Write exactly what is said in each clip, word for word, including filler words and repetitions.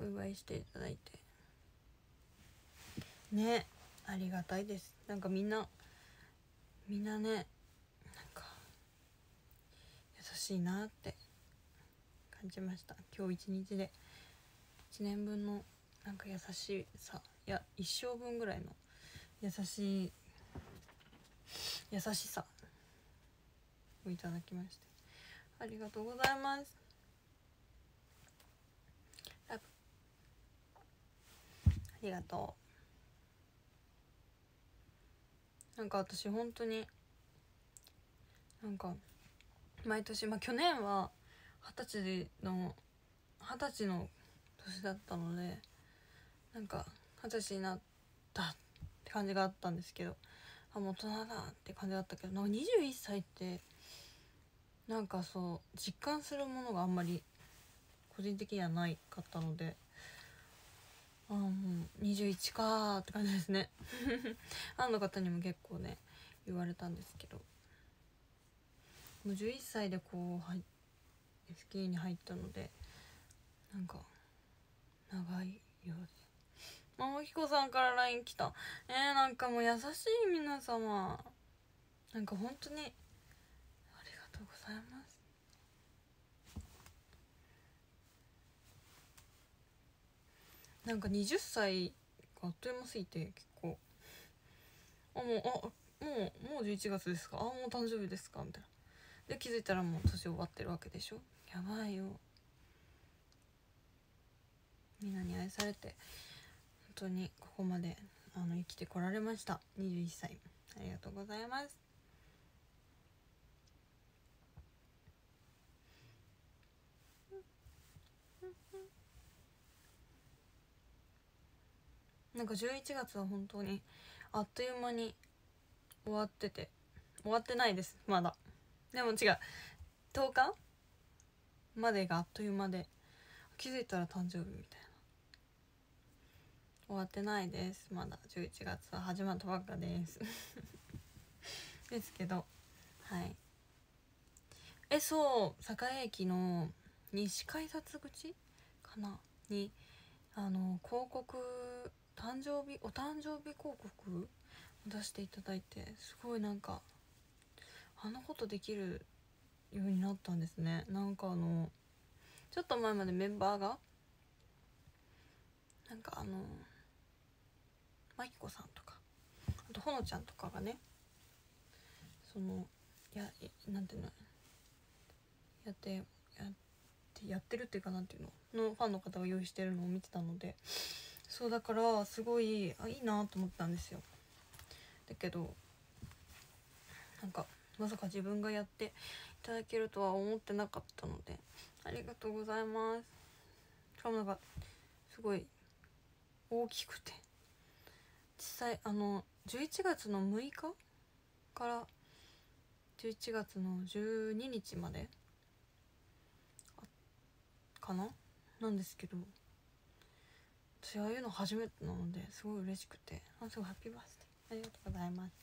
お祝いしていただいてね、ありがたいです。なんかみんなみんなね、なんか優しいなって感じました。今日一日でいちねんぶんのなんか優しさ、いや一生分ぐらいの優しい優しさをいただきましてありがとうございます。ラブありがとう。なんか私本当になんか毎年、まあ去年は二十歳の二十歳の年だったので、なんか二十歳になったって感じがあったんですけど、あもう大人だって感じだったけど、なんかにじゅういっさいってなんかそう実感するものがあんまり個人的にはないかったので、あもうにじゅういちかーって感じですねファンの方にも結構ね言われたんですけど、もうじゅういっさいでこう、はい、エスケー に入ったのでなんか長いようで、まもひこさんから ライン 来た。えー、なんかもう優しい皆様、なんか本当にありがとうございます。なんかはたちがあっという間すぎて結構あもうあもうもうじゅういちがつですか、あもう誕生日ですかみたいなで気づいたらもう年終わってるわけでしょ。やばいよ。みんなに愛されて本当にここまであの生きてこられました。にじゅういっさいありがとうございます。なんかじゅういちがつは本当にあっという間に終わってて、終わってないですまだ。でも違う、とおかまでがあっという間で気づいたら誕生日みたいな。終わってないです、まだじゅういちがつは始まったばっかですですけど、はいえそう栄駅の西改札口かなにあの広告、誕生日お誕生日広告を出していただいて、すごいなんかあんなことできるようになったんですね。なんかあのちょっと前までメンバーがなんかあのまきこさんとかあとほのちゃんとかがね、そのやなんていうのやってやってやってるっていうかなんていうののファンの方が用意してるのを見てたので、そうだからすごいあいいなと思ったんですよ。だけどなんかまさか自分がやっていただけるとは思ってなかったのでありがとうございます。しかもなんかすごい大きくて、実際あのじゅういちがつのむいかからじゅういちがつのじゅうににちまでかななんですけど、私ああいうの初めてなのですごい嬉しくて、あすごいハッピーバースデーありがとうございます。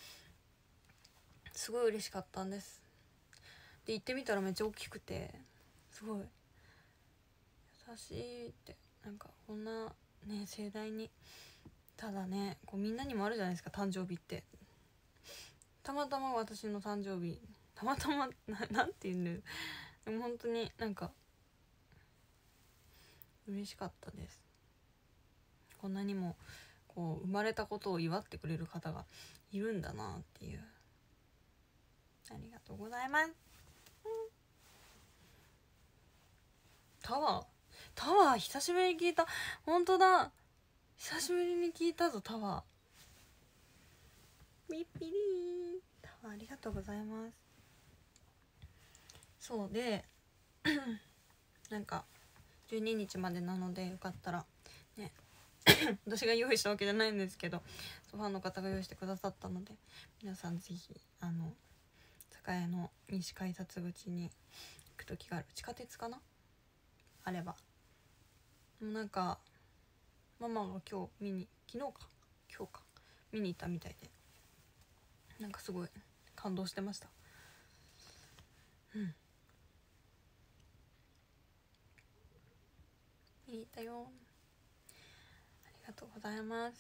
すごい嬉しかったんです。で行ってみたらめっちゃ大きくてすごい優しいって、なんかこんなね盛大に、ただねこうみんなにもあるじゃないですか誕生日って。たまたま私の誕生日たまたま な, なんて言うんだよ、でも本当になんか嬉しかったです。こんなにもこう生まれたことを祝ってくれる方がいるんだなっていう、ありがとうございます。タワータワー久しぶりに聞いた。本当だ、久しぶりに聞いたぞタワー。ピッピリータワーありがとうございます。そうでなんかじゅうににちまでなのでよかったらね私が用意したわけじゃないんですけど、ファンの方が用意してくださったので、皆さんぜひあの栄の西改札口に行く時がある、地下鉄かなあれば、でもなんかママが今日見に昨日か今日か見に行ったみたいで、なんかすごい感動してました。うん見たよ。ありがとうございます。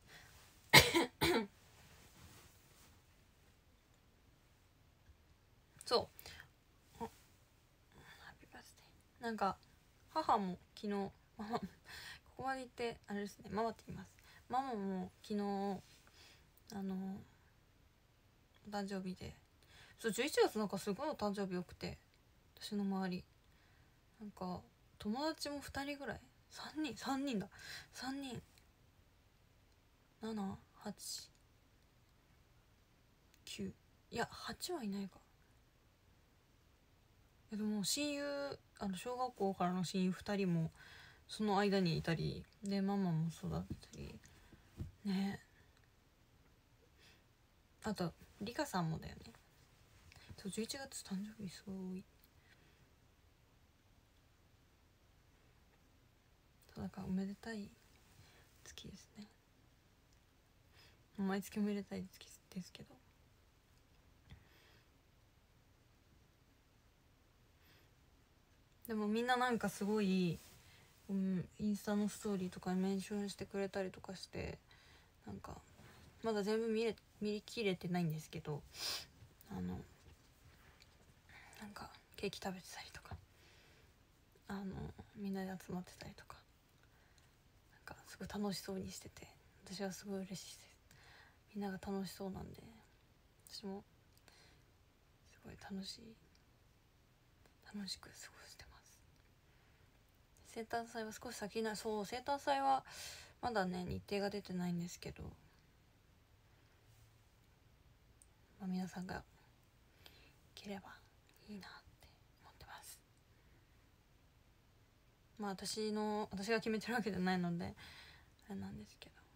そうハッピーバースデー。なんか母も昨日ママここまで言ってあれですね、ママって言います。ママも昨日あのお誕生日で、そうじゅういちがつなんかすごいお誕生日よくて、私の周りなんか友達もふたりぐらい、さんにんさんにんださんにんななはちきゅう、いやはちはいないか。でも親友、あの小学校からの親友ふたりもその間にいたりで、ママも育てたりね。あとリカさんもだよね。そうじゅういちがつ誕生日すごい。そうだからおめでたい月ですね。毎月おめでたい月ですけど、でもみんななんかすごい、うん、インスタのストーリーとかにメンションしてくれたりとかして、なんかまだ全部見れ見りきれてないんですけど、あのなんかケーキ食べてたりとか、あのみんなで集まってたりとか、なんかすごい楽しそうにしてて、私はすごい嬉しいです。みんなが楽しそうなんで、私もすごい楽しい楽しく過ごしてます。生誕祭は少し先な、そう生誕祭はまだね日程が出てないんですけど、まあ、皆さんがいければいいなって思ってます。まあ私の私が決めてるわけじゃないのであれなんですけど、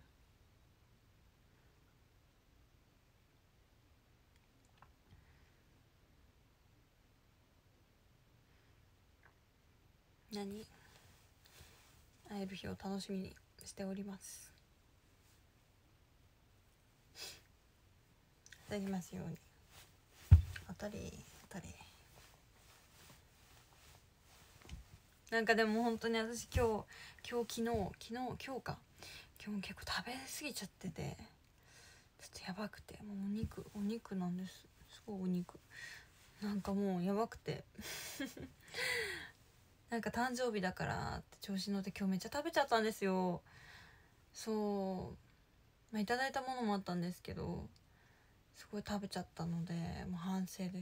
何会える日を楽しみにしております。いただきますように。あたりあたり。なんかでも本当に私今日今日昨日昨日今日か今日結構食べ過ぎちゃってて、ちょっとやばくて、もうお肉お肉なんです。すごいお肉なんかもうやばくてなんか誕生日だからって調子乗って今日めっちゃ食べちゃったんですよ。そう、まあ、いただいたものもあったんですけど、すごい食べちゃったのでもう反省です。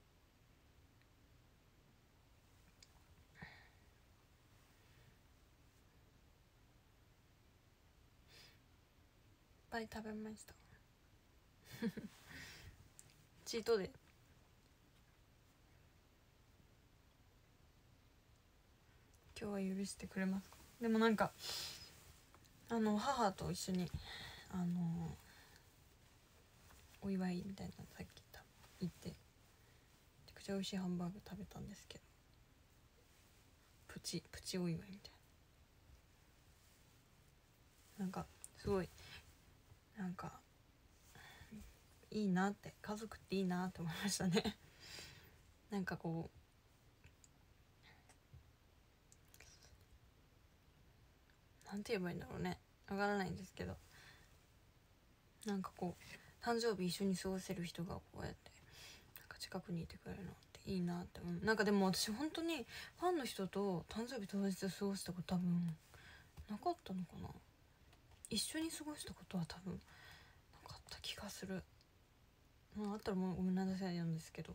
いっぱい食べましたチートデー。今日は許してくれますか。でもなんかあの母と一緒にあのお祝いみたいなのさっき言ってめちゃくちゃ美味しいハンバーグ食べたんですけど、プチプチお祝いみたいな、なんかすごいなんかいいなって、家族っていいなって思いましたねなんかこうなんて言えばいいんだろうね、わからないんですけど、なんかこう誕生日一緒に過ごせる人がこうやってなんか近くにいてくれるのっていいなって思う。なんかでも私本当にファンの人と誕生日当日過ごしたこと多分なかったのかな。一緒に過ごしたことは多分なかった気がする。まあ、あったらもうごめんなさいなんですけど、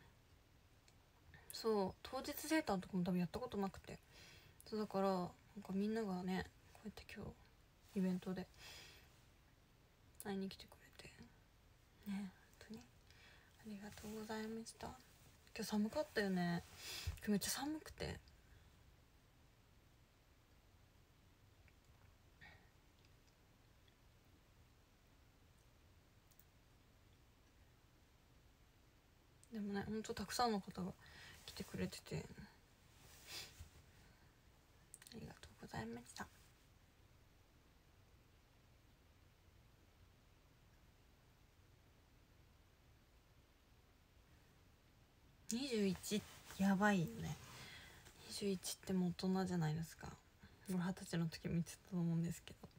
そう当日生誕とかも多分やったことなくて、そうだからなんかみんながねこうやって今日イベントで会いに来てくれてね、本当にありがとうございました。今日寒かったよね。今日めっちゃ寒くて、でもねほんとたくさんの方が来てくれててありがとうございました。にじゅういちやばいよね。にじゅういちってもう大人じゃないですか。 これ二十歳の時も言ってたと思うんですけど、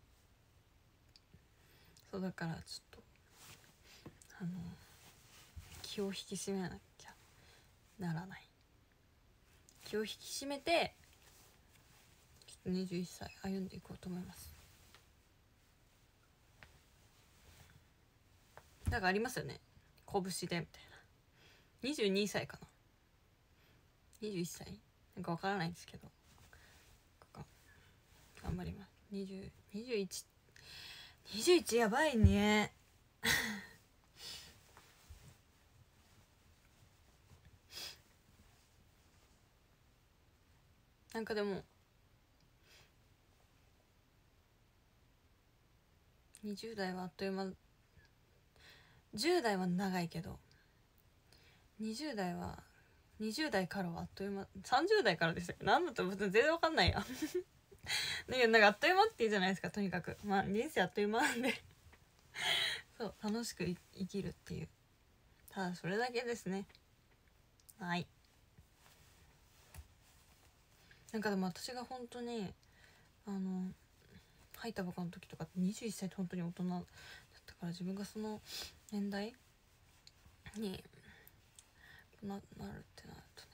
そうだからちょっとあの気を引き締めなきゃならない。気を引き締めてちょっとにじゅういっさい歩んでいこうと思います。なんかありますよね、拳でみたいな。にじゅうにさいかな、にじゅういっさいなんかわからないんですけど、頑張ります。にじゅう、にじゅういち、にじゅういちやばいねなんかでもにじゅう代はあっという間、じゅう代は長いけどにじゅう代はにじゅう代からはあっという間、さんじゅう代からでしたっけ、なんだと別に全然わかんないやだけどなんかあっという間って言うじゃないですか。とにかくまあ人生あっという間なんでそう楽しく生きるっていう、ただそれだけですね。はい。なんかでも私が本当にあの入ったばかの時とかってにじゅういっさいって本当に大人だったから、自分がその年代にな, なるってなるとね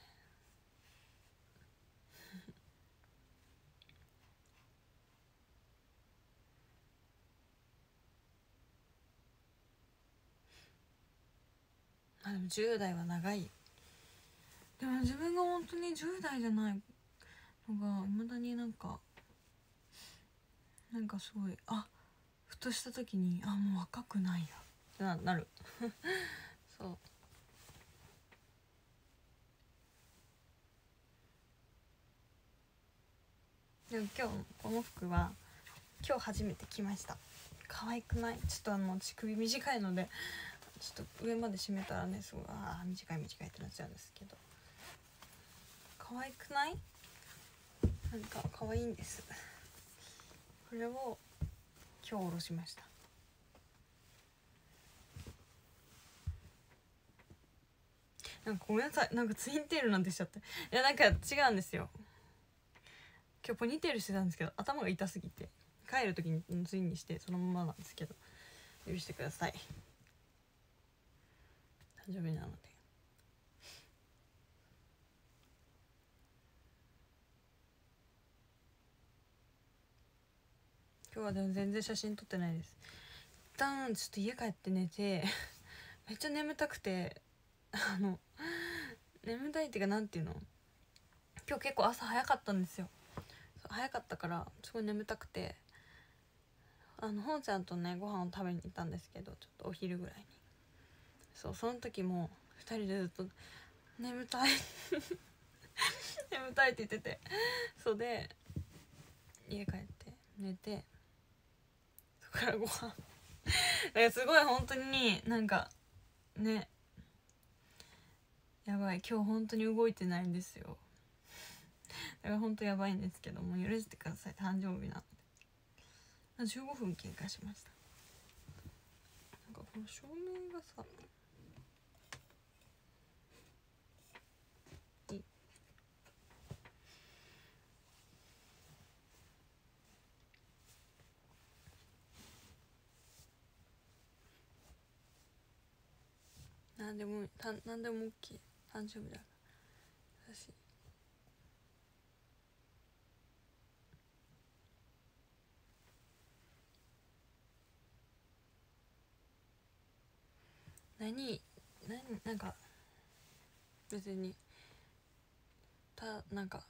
あでもじゅう代は長い。でも自分が本当にじゅう代じゃないのがいまだになんかなんかすごい、あふとした時にあもう若くないやってな, なるそうでも今日この服は今日初めて着ました。可愛くない？ちょっとあの乳首短いのでちょっと上まで締めたらねすごいああ短い短いってなっちゃうんですけど、可愛くない？なんか可愛いんです。これを今日おろしました。なんかごめんなさい、なんかツインテールなんてしちゃって、いやなんか違うんですよ。今日ポニーテールしてたんですけど頭が痛すぎて帰る時にツインにしてそのままなんですけど、許してください。誕生日なので。今日はでも全然写真撮ってないです。一旦ちょっと家帰って寝てめっちゃ眠たくてあの眠たいっていうかなんていうの、今日結構朝早かったんですよ。早かったからすごい眠たくて、あのほんちゃんとねご飯を食べに行ったんですけど、ちょっとお昼ぐらいに、そうその時もふたりでずっと眠たい眠たいって言ってて、そうで家帰って寝てそこからご飯だからすごい本当になんかねやばい、今日本当に動いてないんですよ。だから本当やばいんですけども許してください、誕生日なので。じゅうごふん経過しました。なんかこの照明がさいい、なんでもたなんでも OK、 誕生日だから私。何何なんか別にたなんか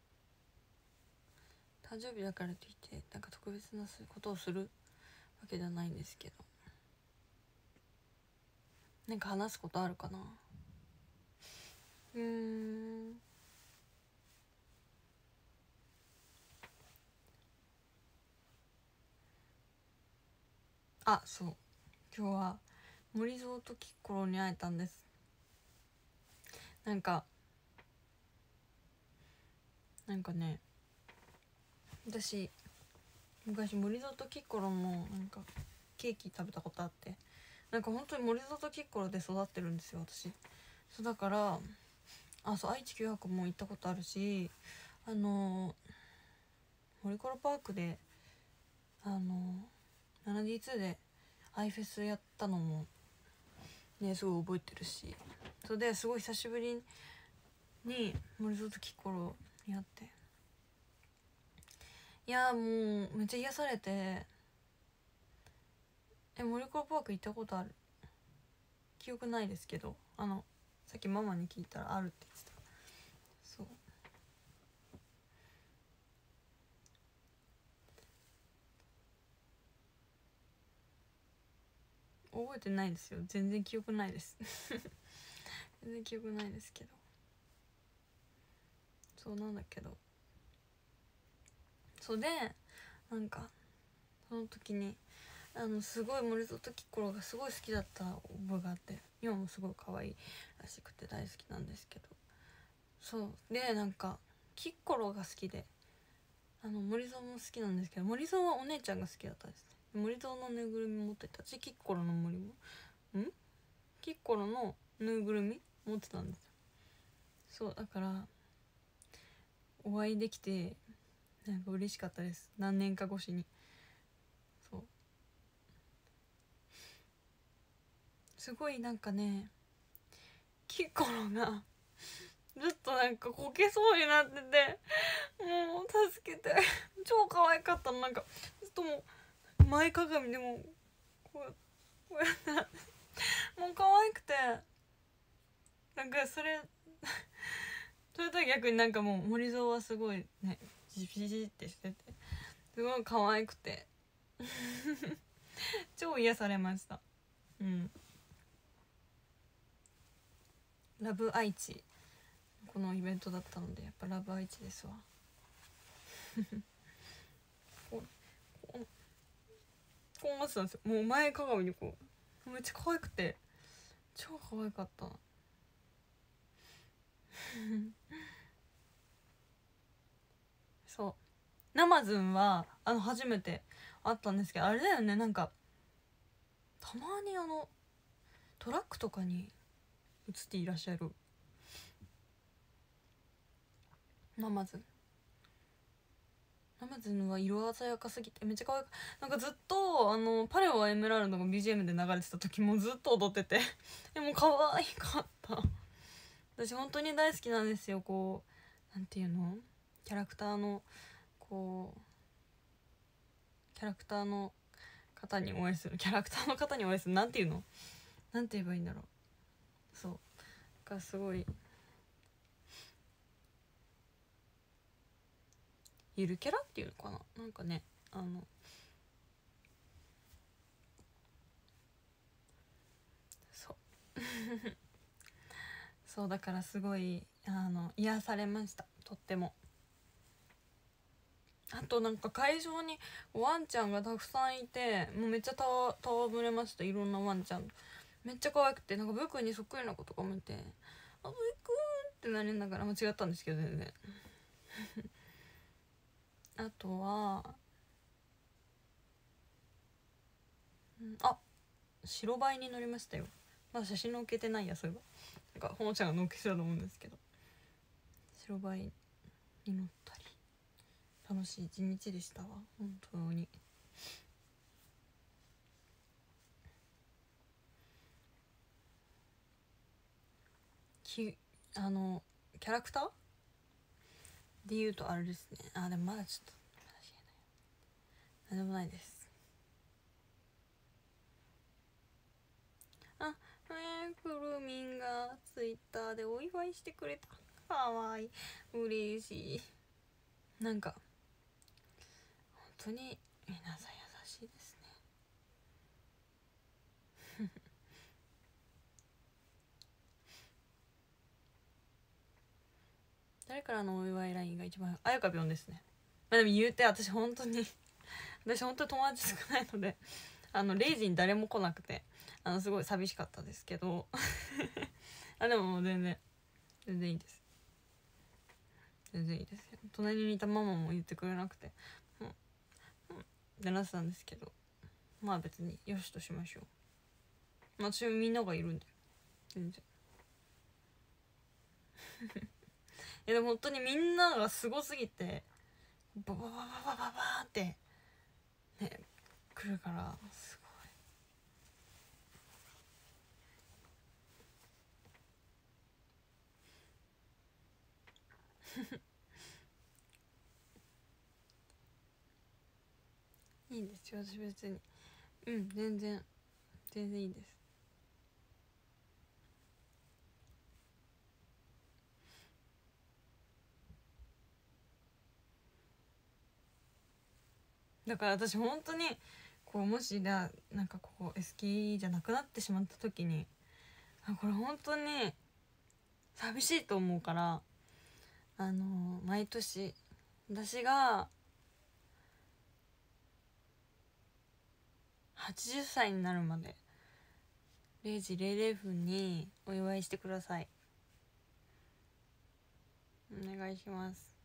誕生日だからといってなんか特別なことをするわけじゃないんですけど、なんか話すことあるかな。うーんあそう、今日は森蔵とキッコロに会えたんです。なんかなんかね私昔森蔵とキッコロのなんかケーキ食べたことあって、なんか本当に森蔵とキッコロで育ってるんですよ私。そうだからあそう愛知九博も行ったことあるし、あの森コロパークであの ナナディーツー でアイフェスやったのもねすごい覚えてるし、それですごい久しぶりに森蔵とキッコロに会って、いやもうめっちゃ癒されて。え森コロパーク行ったことある？記憶ないですけど、あのさっきママに聞いたらあるって言ってた。そう覚えてないですよ、全然記憶ないです全然記憶ないですけど、そうなんだけど、そうでなんかその時にあのすごい森蔵とキッコロがすごい好きだった覚えがあって、今もすごい可愛いらしくて大好きなんですけど、そうでなんかキッコロが好きで、あの森蔵も好きなんですけど、森蔵はお姉ちゃんが好きだったですね。森蔵のぬいぐるみ持ってたし、キッコロの森もんキッコロのぬいぐるみ持ってたんですよ。そうだからお会いできてなんか嬉しかったです、何年か越しに。そうすごいなんかね、キッコロがずっとなんかこけそうになってて、もう助けて超可愛かったの。なんかずっともう前かがみでもこうこうやってもう可愛くて、なんかそれそれとは逆になんかもう森蔵はすごいねジピジってしててすごい可愛くて超癒されました。うん。ラブ愛知このイベントだったので、やっぱラブ愛知ですわこうこうこうなってたんですよ、もう前かがみにこうめっちゃ可愛くて超可愛かったそうナマズンはあの初めて会ったんですけど、あれだよね、なんかたまにあのトラックとかに映っていらっしゃるナマズン。ナマズンは色鮮やかすぎてめっちゃ可愛く、なんかずっとあのパレオはエメラルドが ビージーエム で流れてた時もずっと踊っててでも可愛かった私本当に大好きなんですよ。こうなんていうの、キャラクターのこうキャラクターの方にお会いするキャラクターの方にお会いするなんていうのなんて言えばいいんだろう。そうがすごいゆるキャラっていうのかな、なんかねあのそうそうだからすごいあの癒されました、とっても。あとなんか会場にワンちゃんがたくさんいて、もうめっちゃたわ戯れました。いろんなワンちゃんめっちゃ可愛くて、なんかブクにそっくりな子とかもいて、あブクーってなりながら間違ったんですけど全然あとは、うん、あ白バイに乗りましたよ。まだ写真載っけてないや、そういえば。なんかほのちゃんが載っけてたと思うんですけど、白バイに乗ったり楽しい一日でしたわ本当に。きあのキャラクターで言うとあれですね、あでもまだちょっとまだ言えない、なんでもないです。あえー、くるみんがツイッターでお祝いしてくれた、かわいい、嬉しい。なんか本当に皆さん優しいですね誰からのお祝いラインが一番、あやかぴょんですね。まあでも言うて私本当に私本当に友達少ないのであのれいじに誰も来なくてあのすごい寂しかったですけどあでももう全然全然いいです、全然いいですよ。隣にいたママも言ってくれなくてうんうんってなってたんですけど、まあ別によしとしましょう。まあ私もみんながいるんで全然いやでも本当にみんながすごすぎてバババババババーってね来るからすごいいいんですよ私別に。うん全然全然いいです。だから私本当にこうもしだなんかここ エスケー じゃなくなってしまった時にあこれ本当に寂しいと思うからあのー、毎年私がはちじゅっさいになるまでれいじれいれいふんにお祝いしてください。お願いします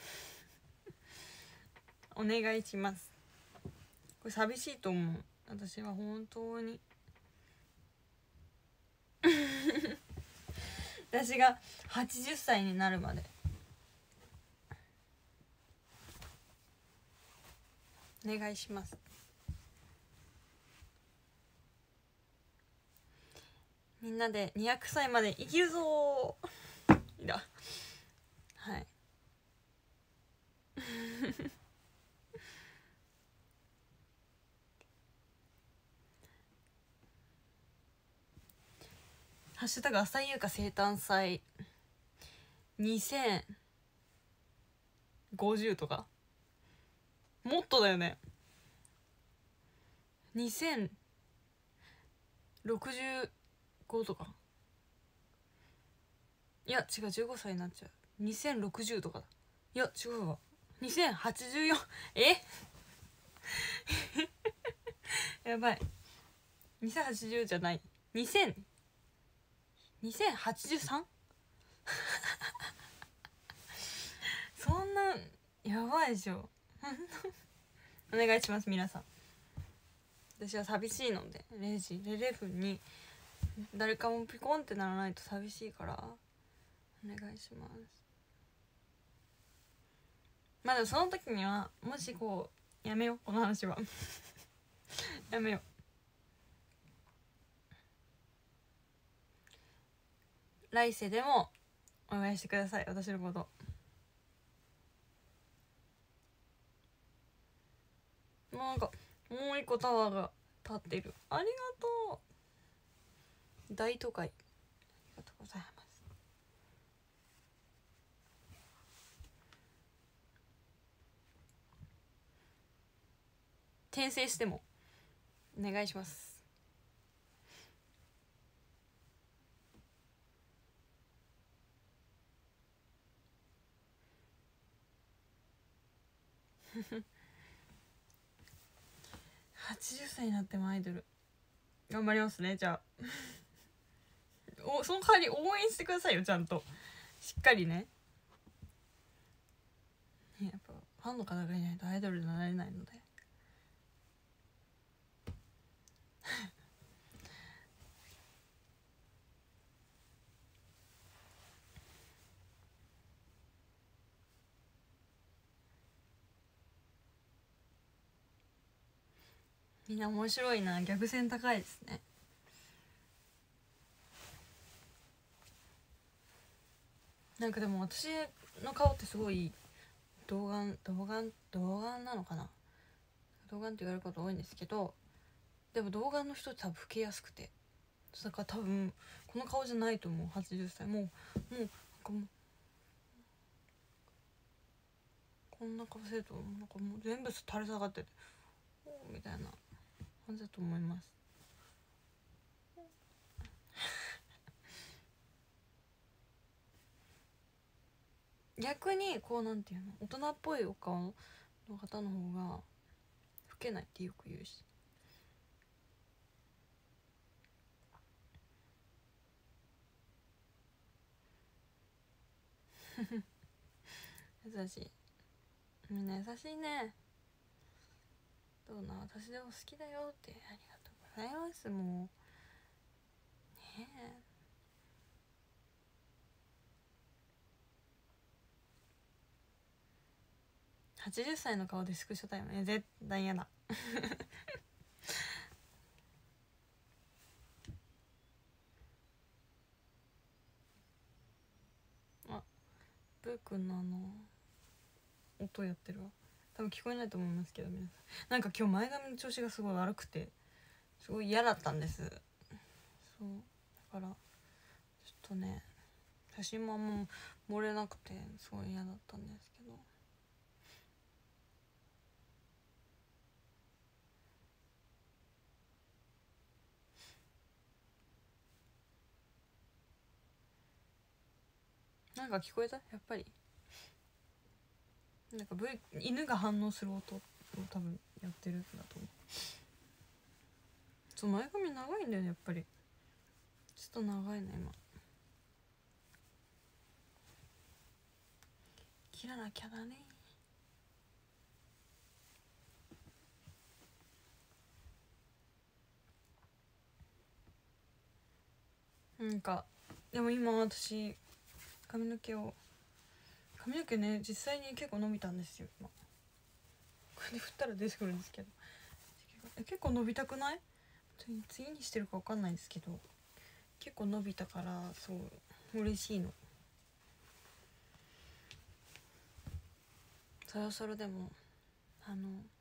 お願いします。これ寂しいと思う私は本当に私がはちじゅっさいになるまでお願いします。みんなでにひゃくさいまで生きるぞーいだはいハッシュタグ浅井優香生誕祭にせんごじゅうとかもっとだよねにせんろくじゅうごとかいや違うじゅうごさいになっちゃうにせんろくじゅうとかだいや違うわにせんはちじゅうよんえやばいにせんはちじゅうじゃないにせん にせんはちじゅうさん そんなやばいでしょお願いします皆さん。私は寂しいのでれいじれいれいふんに誰かもピコンってならないと寂しいからお願いします。まあでもその時にはもしこうやめようこの話はやめよう。来世でもお願いしてください私のこと。もうなんかもう一個タワーが立ってるありがとう大都会ありがとうございます。転生してもお願いしますはちじゅっさいになってもアイドル頑張りますねじゃあおその代わり応援してくださいよちゃんとしっかりね。やっぱファンの方がいないとアイドルになれないのでみんな面白いな逆線高いですね。なんかでも私の顔ってすごい童顔童顔童顔なのかな童顔って言われること多いんですけどでも童顔の人って多分老けやすくてだから多分この顔じゃないと思うはちじゅっさいもうもうなんかもうこんな顔するとなんかもう全部垂れ下がってておーみたいな感じだと思います。逆にこうなんていうの大人っぽいお顔の方の方が老けないってよく言うし優しいみんな優しいね。どうな私でも好きだよってありがとうございますもうねえはちじゅっさいの顔でスクショタイムね、絶対嫌だあ、ブー君のあの音やってるわ。多分聞こえないと思いますけど皆さん、なんか今日前髪の調子がすごい悪くてすごい嫌だったんです。そうだからちょっとね写真もあんま漏れなくてすごい嫌だったんですけど、なんか聞こえた？やっぱりなんか、v、犬が反応する音を多分やってるんだと思う。そう前髪長いんだよねやっぱり。ちょっと長いな今。切らなきゃだね。なんかでも今私髪の毛を髪の毛ね実際に結構伸びたんですよ今。これで振ったら出てくるんですけど、結構伸びたくない？次にしてるか分かんないですけど結構伸びたからそう嬉しいの。そろそろでもあの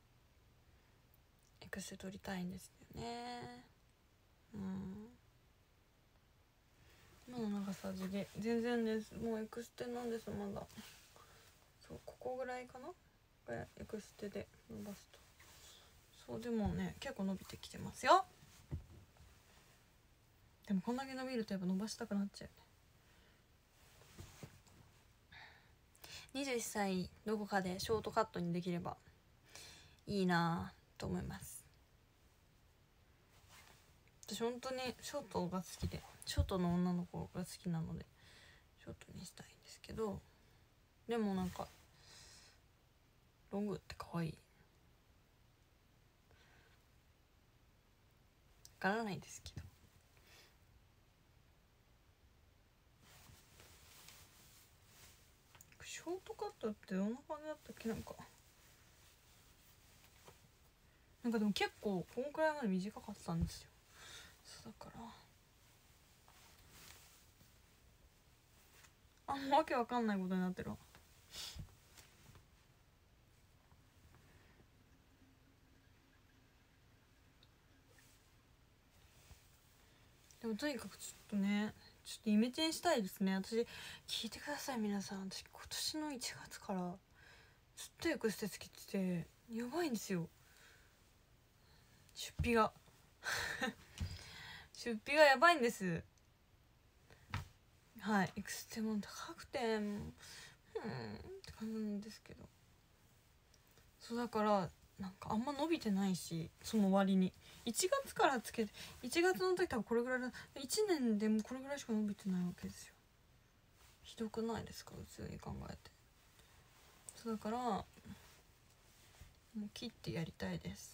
エクステ取りたいんですよね。うん今の長さで全然です。もうエクステなんですまだ。そうここぐらいかなエクステで伸ばすと。そうでもね結構伸びてきてますよ。でもこんだけ伸びるとやっぱ伸ばしたくなっちゃうね。にじゅういっさいどこかでショートカットにできればいいなと思います。私本当にショートが好きでショートの女の子が好きなのでショートにしたいんですけど、でもなんかロングって可愛い。わからないですけどショートカットってどんな感じだったっけ。なんかなんかでも結構こんくらいまで短かったんですよ。そうだからあんまわけわかんないことになってるわ。でもとにかくちょっとねちょっとイメチェンしたいですね。私聞いてください皆さん、私今年のいちがつからずっとエクステつけててやばいんですよ出費が出費がやばいんです。はいエクステも高くてうんって感じなんですけど、そうだからなんかあんま伸びてないし、その割にいちがつからつけていちがつの時多分これぐらいだ、いちねんでもこれぐらいしか伸びてないわけですよ。ひどくないですか普通に考えて。そうだからもう切ってやりたいです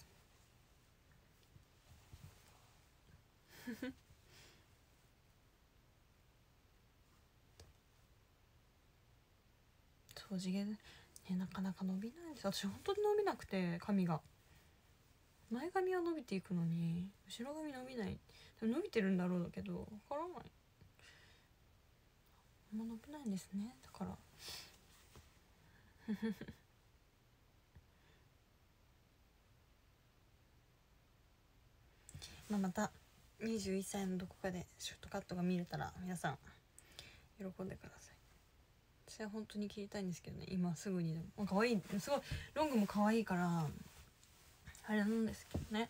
そう地毛ねなかなか伸びないんです。私本当に伸びなくて髪が前髪は伸びていくのに後ろ髪伸びない。でも伸びてるんだろうけどわからない、あんま伸びないんですね。だからまあまたにじゅういっさいのどこかでショートカットが見れたら皆さん喜んでください。私は本当に切りたいんですけどね今すぐにでも。可愛いすごいロングも可愛いからあれなんですけどね。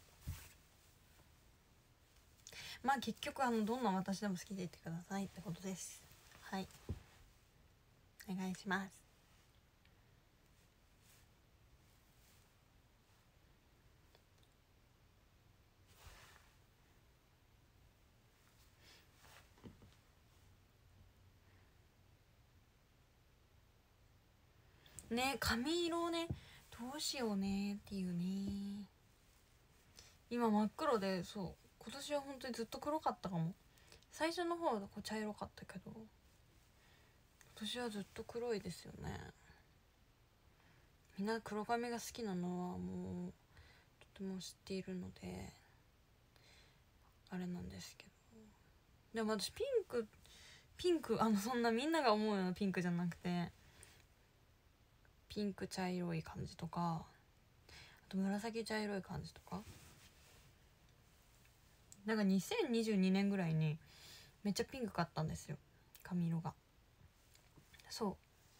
まあ結局あのどんな私でも好きでいてくださいってことです。はいお願いします。ね髪色ねどうしようねっていうね。今真っ黒でそう今年は本当にずっと黒かったかも。最初の方はこう茶色かったけど今年はずっと黒いですよね。 みんな黒髪が好きなのはもうとても知っているのであれなんですけど、でも私ピンクピンクあのそんなみんなが思うようなピンクじゃなくて、ピンク茶色い感じとか、あと紫茶色い感じとか、なんかにせんにじゅうにねんぐらいにめっちゃピンク買ったんですよ、髪色が。そう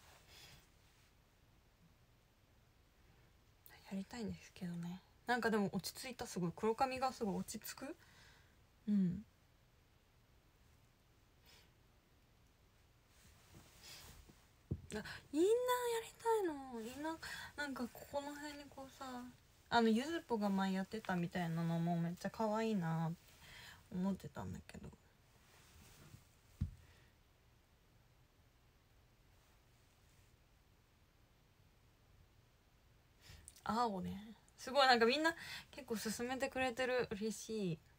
やりたいんですけどね。なんかでも落ち着いた、すごい黒髪がすごい落ち着く。うんインナーやりたいの。インナーなんかここの辺にこうさ、あのゆずぽが前やってたみたいなのもめっちゃ可愛いなって思ってたんだけど、青ね、すごいなんかみんな結構勧めてくれてる、嬉しい。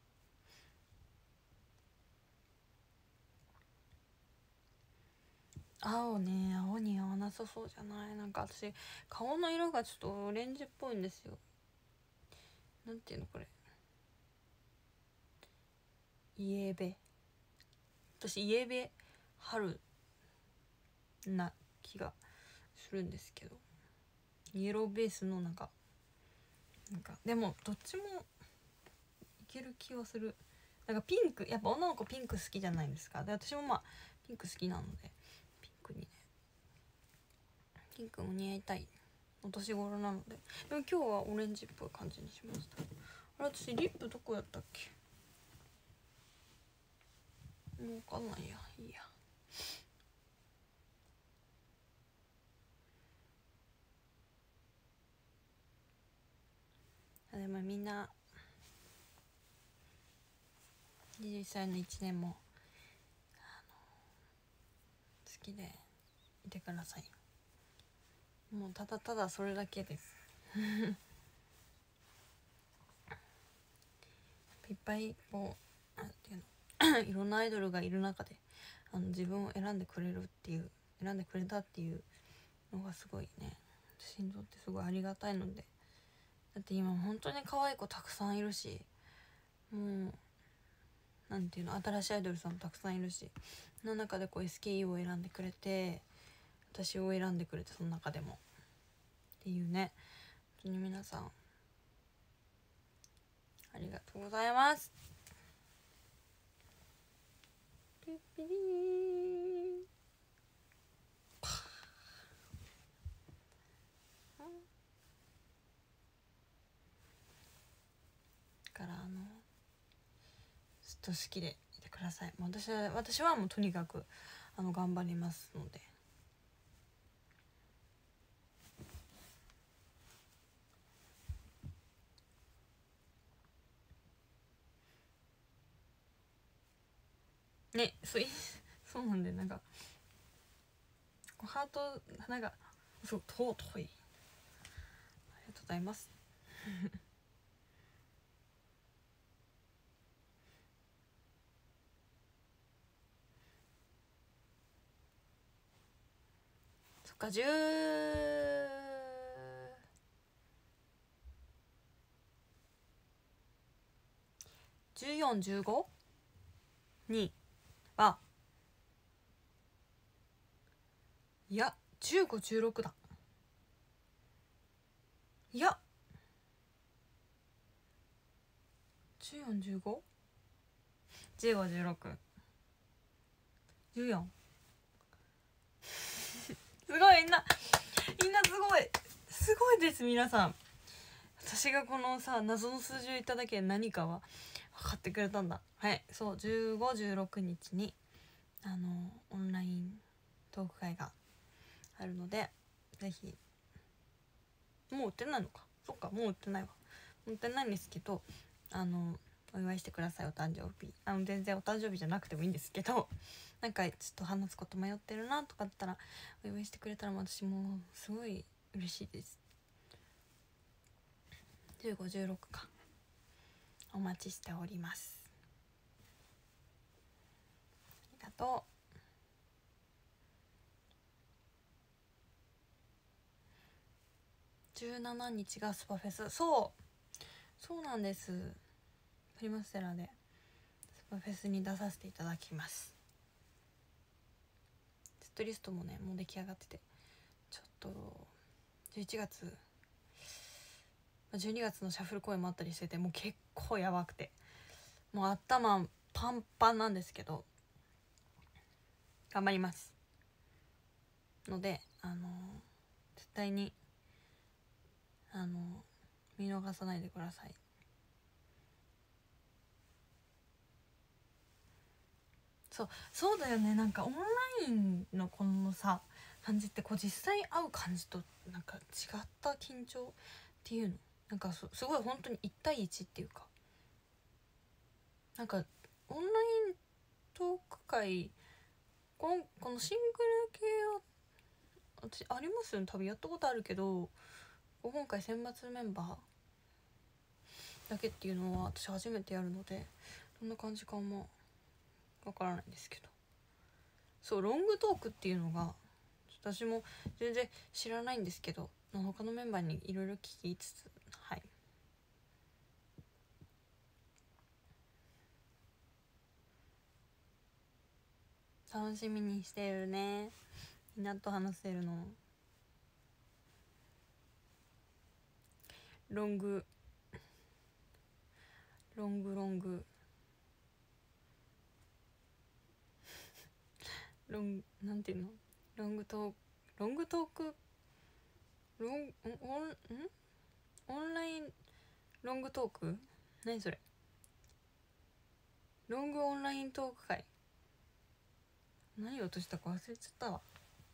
青ね、青に合わなさそうじゃない？なんか私顔の色がちょっとオレンジっぽいんですよ。なんていうのこれ、イエベ、私イエベ春な気がするんですけど、イエローベースのなんかなんかでもどっちもいける気はする。なんかピンク、やっぱ女の子ピンク好きじゃないですか。で私もまあピンク好きなのでピンクにね、ピンクも似合いたいお年頃なので。でも今日はオレンジっぽい感じにしました。あれ私リップどこやったっけ、もう分かんないや、いいや。でもみんなはたちのいちねんも好きでいてください。もうただただそれだけですいっぱいこうなんていうのいろんなアイドルがいる中であの自分を選んでくれるっていう選んでくれたっていうのがすごいね、私にとってすごいありがたいので。だって今本当に可愛い子たくさんいるし、もうなんていうの、新しいアイドルさんたくさんいるし、その中でこう エスケーイー を選んでくれて、私を選んでくれて、その中でもっていうね、本当に皆さんありがとうございます。ピッピリーからあのずっと好きでいてください。もう私は私はもうとにかくあの頑張りますので。ね、そうそうなんで、なんかハートなんかそう尊い、ありがとうございますそっか、じゅうじゅうよん、じゅうごにはいやじゅうご、じゅうろくだ。いやじゅうよん、じゅうご、じゅうご、じゅうろく、じゅうよんすごい、みんなみんなすごいすごいです。皆さん私がこのさ謎の数字を言っただけで何かは分かってくれたんだ。はい、そうじゅうご、じゅうろくにちにあのオンライントーク会があるので、ぜひ。もう売ってないのか、そっか、もう売ってないわ、売ってないんですけど、あのお祝いしてください、お誕生日。あの全然お誕生日じゃなくてもいいんですけど、なんかちょっと話すこと迷ってるなとかだったらお祝いしてくれたら私もすごい嬉しいです。じゅうご、じゅうろくか、お待ちしております。ありがとう。 じゅうしちにちがスパフェス。そうそうなんです。プリマステラでスパフェスに出させていただきます。セットリストもねもう出来上がってて、ちょっとじゅういちがつじゅうにがつのシャッフル公演もあったりしてて、もう結構やばくてもう頭パンパンなんですけど頑張りますので、あの絶対にあの見逃さないでください。そうそうだよね。なんかオンラインのこのさ感じってこう実際会う感じとなんか違った緊張っていうの、なんかすごい本当にいち対いちっていうか、なんかオンライントーク会このこのシングル系は私ありますよね、多分やったことあるけど、今回選抜メンバーだけっていうのは私初めてやるのでどんな感じかもわからないんですけど、そうロングトークっていうのが私も全然知らないんですけど、他のメンバーにいろいろ聞きつつ、はい楽しみにしてるね、みんなと話せるの。ロングロングロングロンなんていうの、ロングトークロングトークロンオンんオンラインロングトーク、何それ、ロングオンライントーク会、何を落としたか忘れちゃったわ。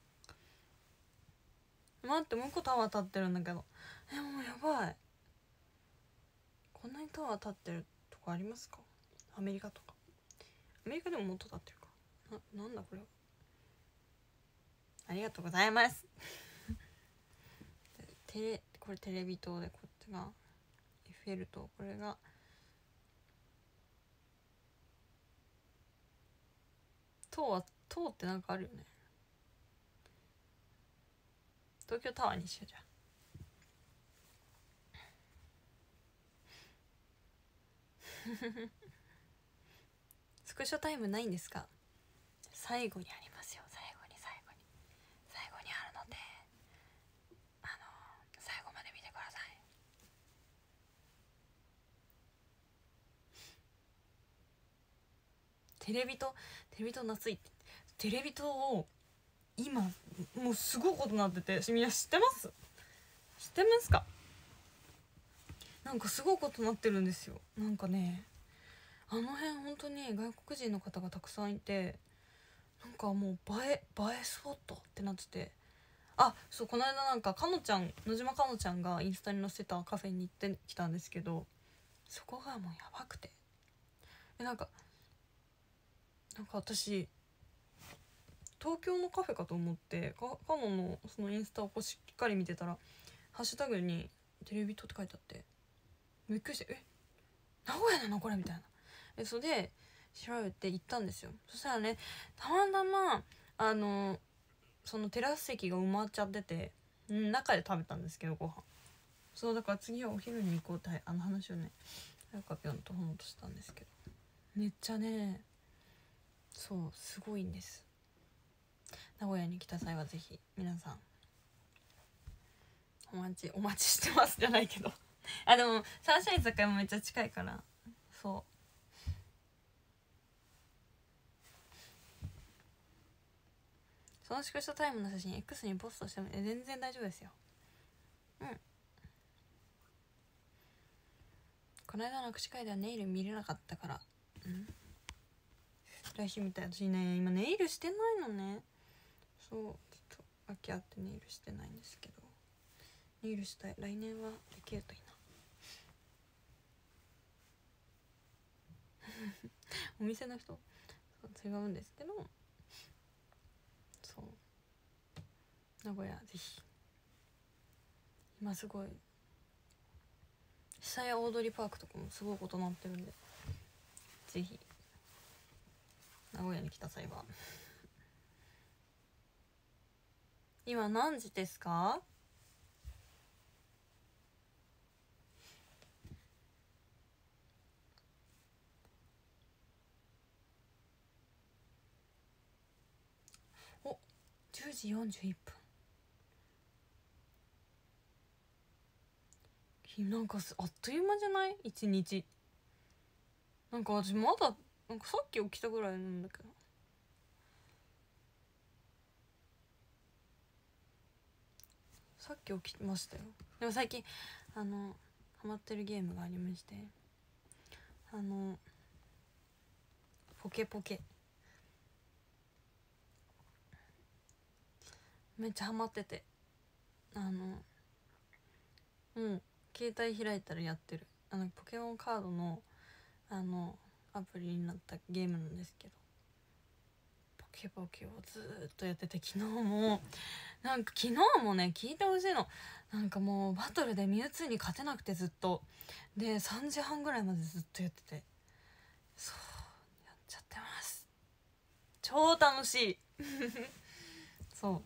待って、もう一個タワー立ってるんだけど、えもうやばい、こんなにタワー立ってるとこありますか？アメリカとか、アメリカでももっと立ってるかな。なんだこれは、ありがとうございますテレこれテレビ塔で、こっちがエッフェル塔、これが塔は塔ってなんかあるよね。東京タワーにしようじゃん。スクショタイムないんですか？最後にありますよ、最後に最後に最後にあるので、あの最後まで見てください。テレビとテレビと夏いってテレビ塔を今もうすごいことになってて、みんな知ってます？知ってますか？なんかすごいことになってるんですよ。なんかね、あの辺本当に外国人の方がたくさんいて、なんかもう映え映えスポットってなってて、あそうこの間なんかかのちゃん野島かのちゃんがインスタに載せたカフェに行ってきたんですけど、そこがもうやばくて、えなんかなんか私東京のカフェかと思ってかかののそのインスタをこうしっかり見てたらハッシュタグにテレビ塔って書いてあって、びっくりして、え名古屋なのこれみたいな。えそれで調べて行ったんですよ。そしたらね、たまたまあのそのテラス席が埋まっちゃってて、ん中で食べたんですけどご飯、そうだから次はお昼に行こうってあの話をね早川ぴょんとほのとしたんですけど、めっちゃねそうすごいんです。名古屋に来た際はぜひ皆さんお待ちお待ちしてますじゃないけどあでもサンシャイン坂もめっちゃ近いから、そうそのスクショタイムの写真 X にポストしても全然大丈夫ですよ。うんこの間の握手会ではネイル見れなかったから、うん来週みたい。私ね今ネイルしてないのね、そうちょっと秋あってネイルしてないんですけど、ネイルしたい、来年はできるといいなお店の人そう違うんですけど、そう名古屋ぜひ、今すごい久屋大通パークとかもすごいことになってるんで、ぜひ名古屋に来た際は今何時ですか？ じゅうじよんじゅういっぷん。なんかあっという間じゃない一日。なんか私まだなんかさっき起きたぐらいなんだけど、さっき起きましたよ。でも最近あのハマってるゲームがありまして、あのポケポケめっちゃハマってて、あのうん携帯開いたらやってる、あのポケモンカードのあのアプリになったゲームなんですけど、ポケポケをずーっとやってて、昨日もなんか昨日もね聞いてほしいの、なんかもうバトルでミュウツーに勝てなくてずっとでさんじはんぐらいまでずっとやってて、そうやっちゃってます。超楽しいそう、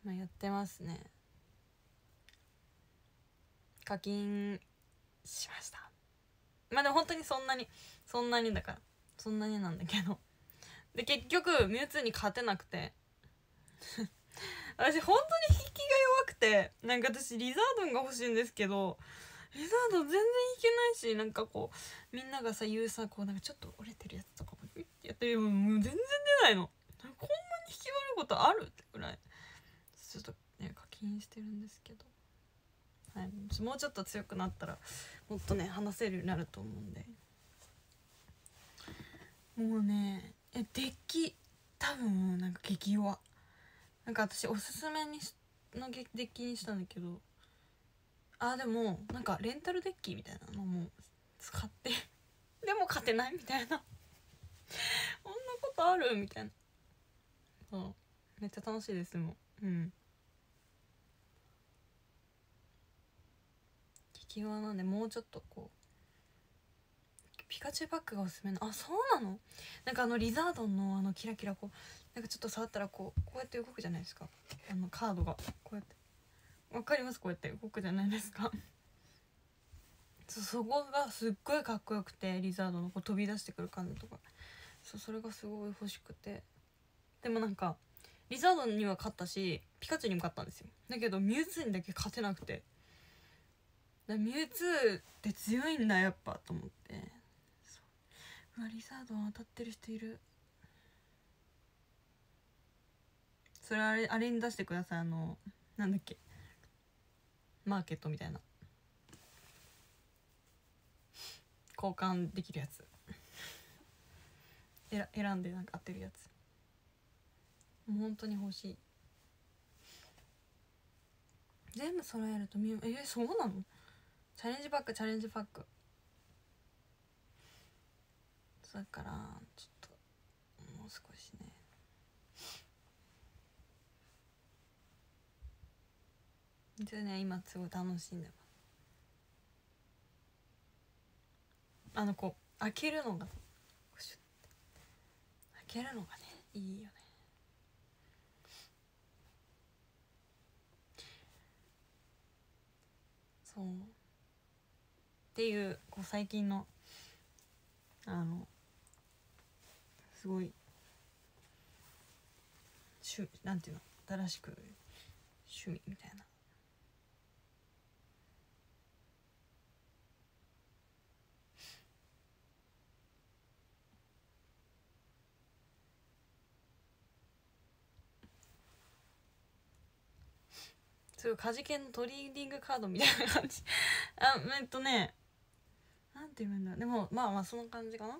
まあ、やってますね。課金しました。まあでも本当にそんなにそんなにだからそんなになんだけど、で結局ミュウツーに勝てなくて私本当に引きが弱くて、なんか私リザードンが欲しいんですけど、リザードン全然引けないし、なんかこうみんながさ言うさ、こうなんかちょっと折れてるやつとかもやってももう全然出ないの。こんなに引き悪いことあるってぐらいちょっとね課金してるんですけど、はい、もうちょっと強くなったらもっとね話せるようになると思うんで、もうねえデッキ多分なんか激弱、なんか私おすすめにしのデッキにしたんだけど、あでもなんかレンタルデッキみたいなのも使ってでも勝てないみたいなこんなことあるみたいな、そうめっちゃ楽しいですもん。うん激弱なんで、もうちょっとこうピカチュウパックがおすすめの、あそうなの、なんかあのリザードンのあのキラキラこうなんかちょっと触ったらこうこうやって動くじゃないですか、あのカードがこうやってわかります、こうやって動くじゃないですかそ, そこがすっごいかっこよくて、リザードのこう飛び出してくる感じとか、そそれがすごい欲しくて、でもなんかリザードンには勝ったしピカチュウにも勝ったんですよ。だけどミュウツーにだけ勝てなくて、だミュウツーって強いんだやっぱと思って、うわリザードン当たってる人いる、それあれあれに出してください、あのなんだっけマーケットみたいな交換できるやつえら選んでなんか当てるやつ、もう本当に欲しい。全部揃えるとみえそうなの、チャレンジパックチャレンジパックだからちょっともう少しね、じゃあね今すごい楽しんでます。あのこう開けるのが開けるのがねいいよね。そうっていうこう最近のあのすごい趣なんていうの新しく趣味みたいな、すごいカジケンのトレーディングカードみたいな感じあえっとねなんて言うんだろう、でもまあまあその感じかな。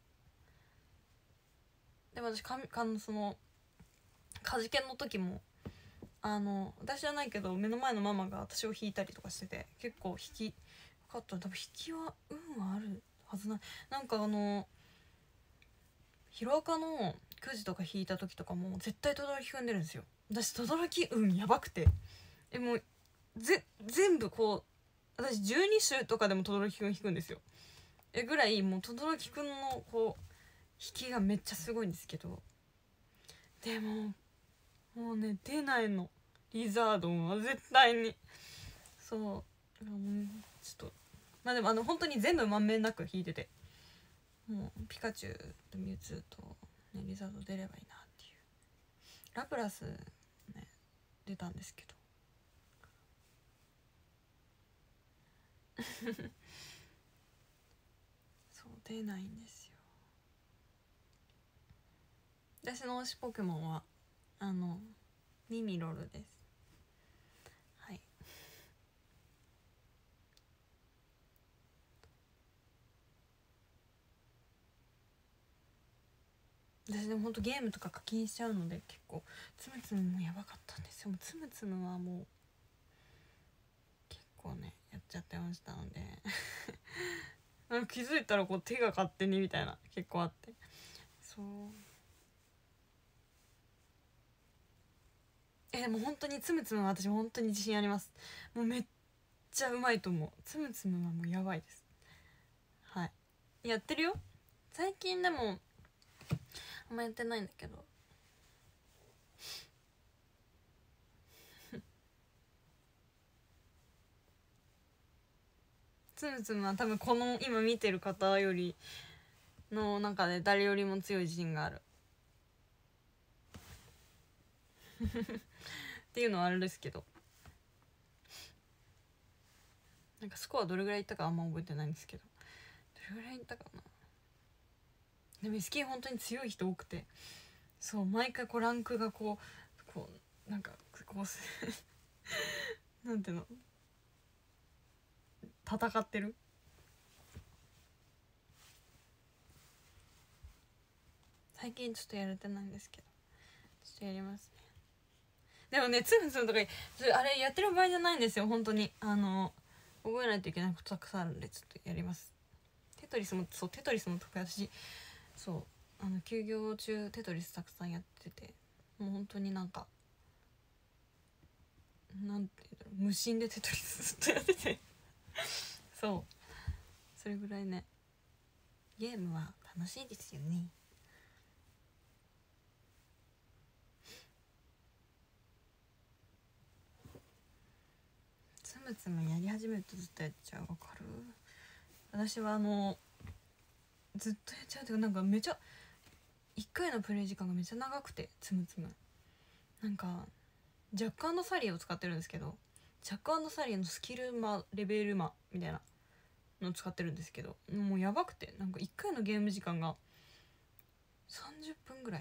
でも私かかのそのカジケンの時もあの私じゃないけど目の前のママが私を引いたりとかしてて、結構引きかった多分引きは運はあるはずな、なんかあのヒロアカのくじとか引いた時とかも絶対轟踏んでるんですよ。私轟運やばくて、えもうぜ全部こう私じゅうに種とかでも轟くん引くんですよ。えぐらいもう轟くんのこう引きがめっちゃすごいんですけど、でももうね出ないのリザードンは絶対に。そうもうちょっとまあでもあの本当に全部まんべんなく引いてて、もうピカチュウとミュウツーと、ね、リザード出ればいいなっていうラプラスね出たんですけどそう出ないんですよ。私の推しポケモンはあのミミロルです。はい。私でもほんとゲームとか課金しちゃうので結構つむつむもやばかったんですよ。もうつむつむはもう結構ねやっちゃってましたのでなんか気づいたらこう手が勝手にみたいな結構あって、そうえでも本当につむつむは私本当に自信あります。もうめっちゃうまいと思う。つむつむはもうやばいです。はいやってるよ最近。でもあんまやってないんだけどつむつむは多分この今見てる方よりの中で誰よりも強い自信があるっていうのはあれですけど、なんかスコアどれぐらいいったかあんま覚えてないんですけど、どれぐらいいったかな。でも エスケー 本当に強い人多くて、そう毎回こうランクがこうこうなんかこうなんていうの戦ってる。最近ちょっとやれてないんですけどちょっとやりますね。でもねつむつむとかあれやってる場合じゃないんですよ本当に。あの覚えないといけないことたくさんあるんでちょっとやります。テトリスもそうテトリスもとか私そうあの休業中テトリスたくさんやってて、もう本当になんかなんていうんだろう無心でテトリスずっとやっててそうそれぐらいねゲームは楽しいですよね。つむつむやり始めるとずっとやっちゃう。わかる。私はあのずっとやっちゃうっていうかなんかめちゃいっかいのプレイ時間がめちゃ長くてつむつむなんかジャック&サリーを使ってるんですけど、ジャック&サリーのスキルマレベルマみたいなのを使ってるんですけど、もうやばくてなんかいっかいのゲーム時間がさんじゅっぷんぐらい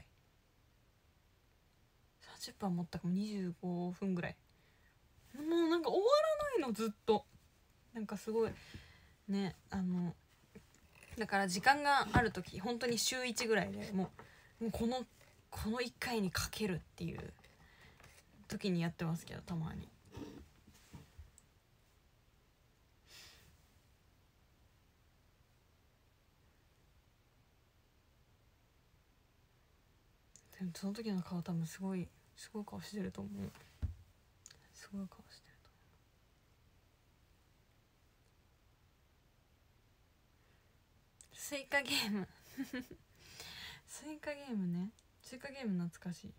さんじゅっぷん持ったかもにじゅうごふんぐらい、もうなんか終わらないのずっと。なんかすごいねあのだから時間がある時本当に週いちぐらいでもうもうこのこのいっかいにかけるっていう時にやってますけど、たまにでもその時の顔多分すごいすごい顔してると思う。すごい顔してると思う。スイカゲームスイカゲームね。スイカゲーム懐かしい。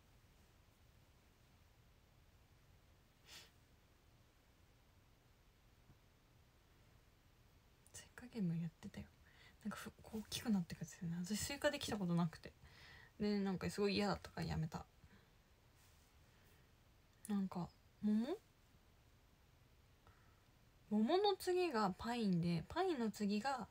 スイカゲームやってたよ。なんかふこう大きくなってくるんですよね。私スイカできたことなくて、でなんかすごい嫌だったからやめた。なんか桃桃の次がパインで、パインの次が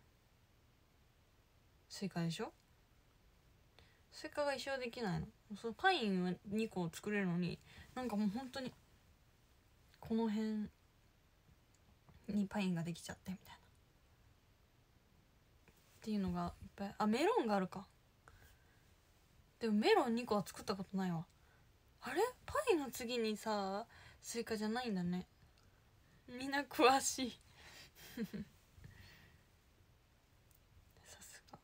スイカでしょ。スイカが一生できないの。そのパインはにこ作れるのになんかもう本当にこの辺にパインができちゃってみたいなっていうのがいっぱい。あメロンがあるか。でもメロンにこは作ったことないわ。あれパイの次にさスイカじゃないんだね。みんな詳しいさすが。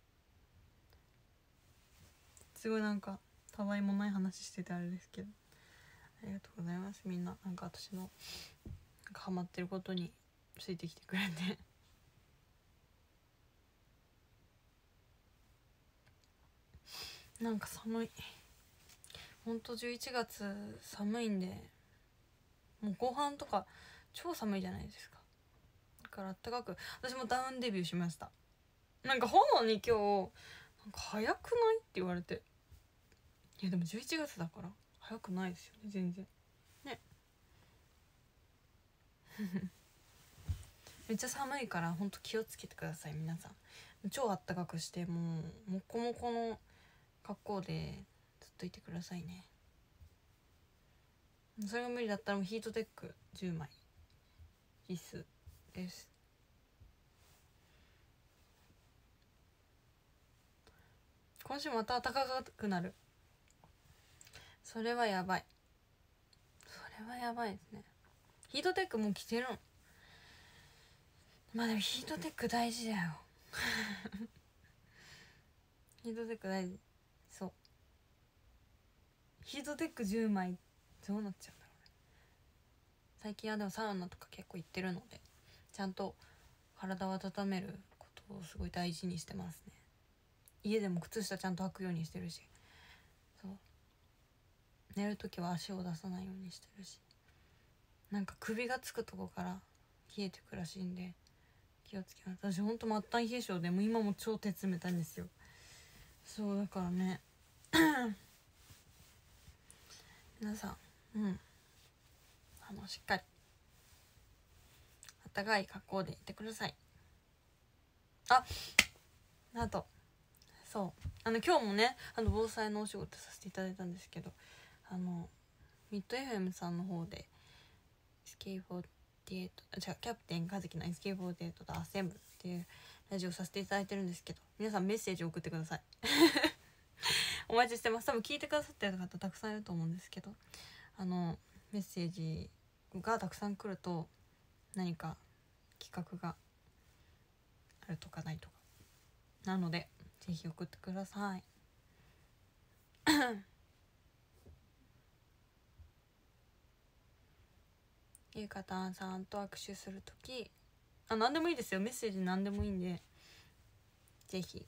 すごいなんかたわいもない話しててあれですけど、ありがとうございます。みんななんか私のなんかハマってることについてきてくれてなんか寒い。ほんとじゅういちがつ寒いんで、もう後半とか超寒いじゃないですか。だからあったかく、私もダウンデビューしました。なんか炎に今日なんか早くないって言われて、 いやでもじゅういちがつだから早くないですよね全然ね。めっちゃ寒いからほんと気をつけてください皆さん。超あったかくしてもうもこもこの格好でずっといてくださいね。それが無理だったらもうヒートテックじゅうまい必須です。今週また暖かくなる。それはやばい。それはやばいですね。ヒートテックもう着てるの。まあでもヒートテック大事だよ。ヒートテック大事。そう。ヒートテックじゅうまいどうなっちゃうんだろうね。最近はでもサウナとか結構行ってるのでちゃんと体を温めることをすごい大事にしてますね。家でも靴下ちゃんと履くようにしてるし、そう寝るときは足を出さないようにしてるし、なんか首がつくとこから冷えてくらしいんで気をつけます。私ほんと末端冷え性でもう今も超手冷たいんですよ。そうだからね皆さんうんあのしっかり暖かい格好でいてください。ああとそうあの今日もねあの防災のお仕事させていただいたんですけど、あのミッド エフエム さんの方でエスケーフォーティーエイトじゃキャプテン和樹の エスケーフォーティーエイト とアセンブルっていうラジオさせていただいてるんですけど、皆さんメッセージを送ってくださいお待ちしてます。多分聞いてくださってる方たくさんいると思うんですけど、あのメッセージがたくさん来ると何か企画があるとかないとかなのでぜひ送ってくださいゆうかたんさんと握手するときあ何でもいいですよ。メッセージ何でもいいんでぜひ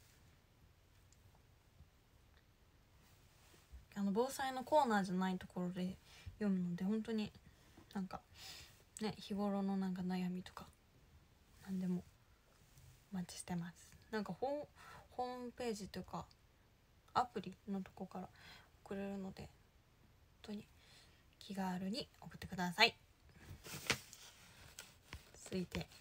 あの防災のコーナーじゃないところで読むので本当になんかね日頃のなんか悩みとか何でもお待ちしてます。なんかホーホームページというかアプリのとこから送れるので本当に気軽に送ってください。続いて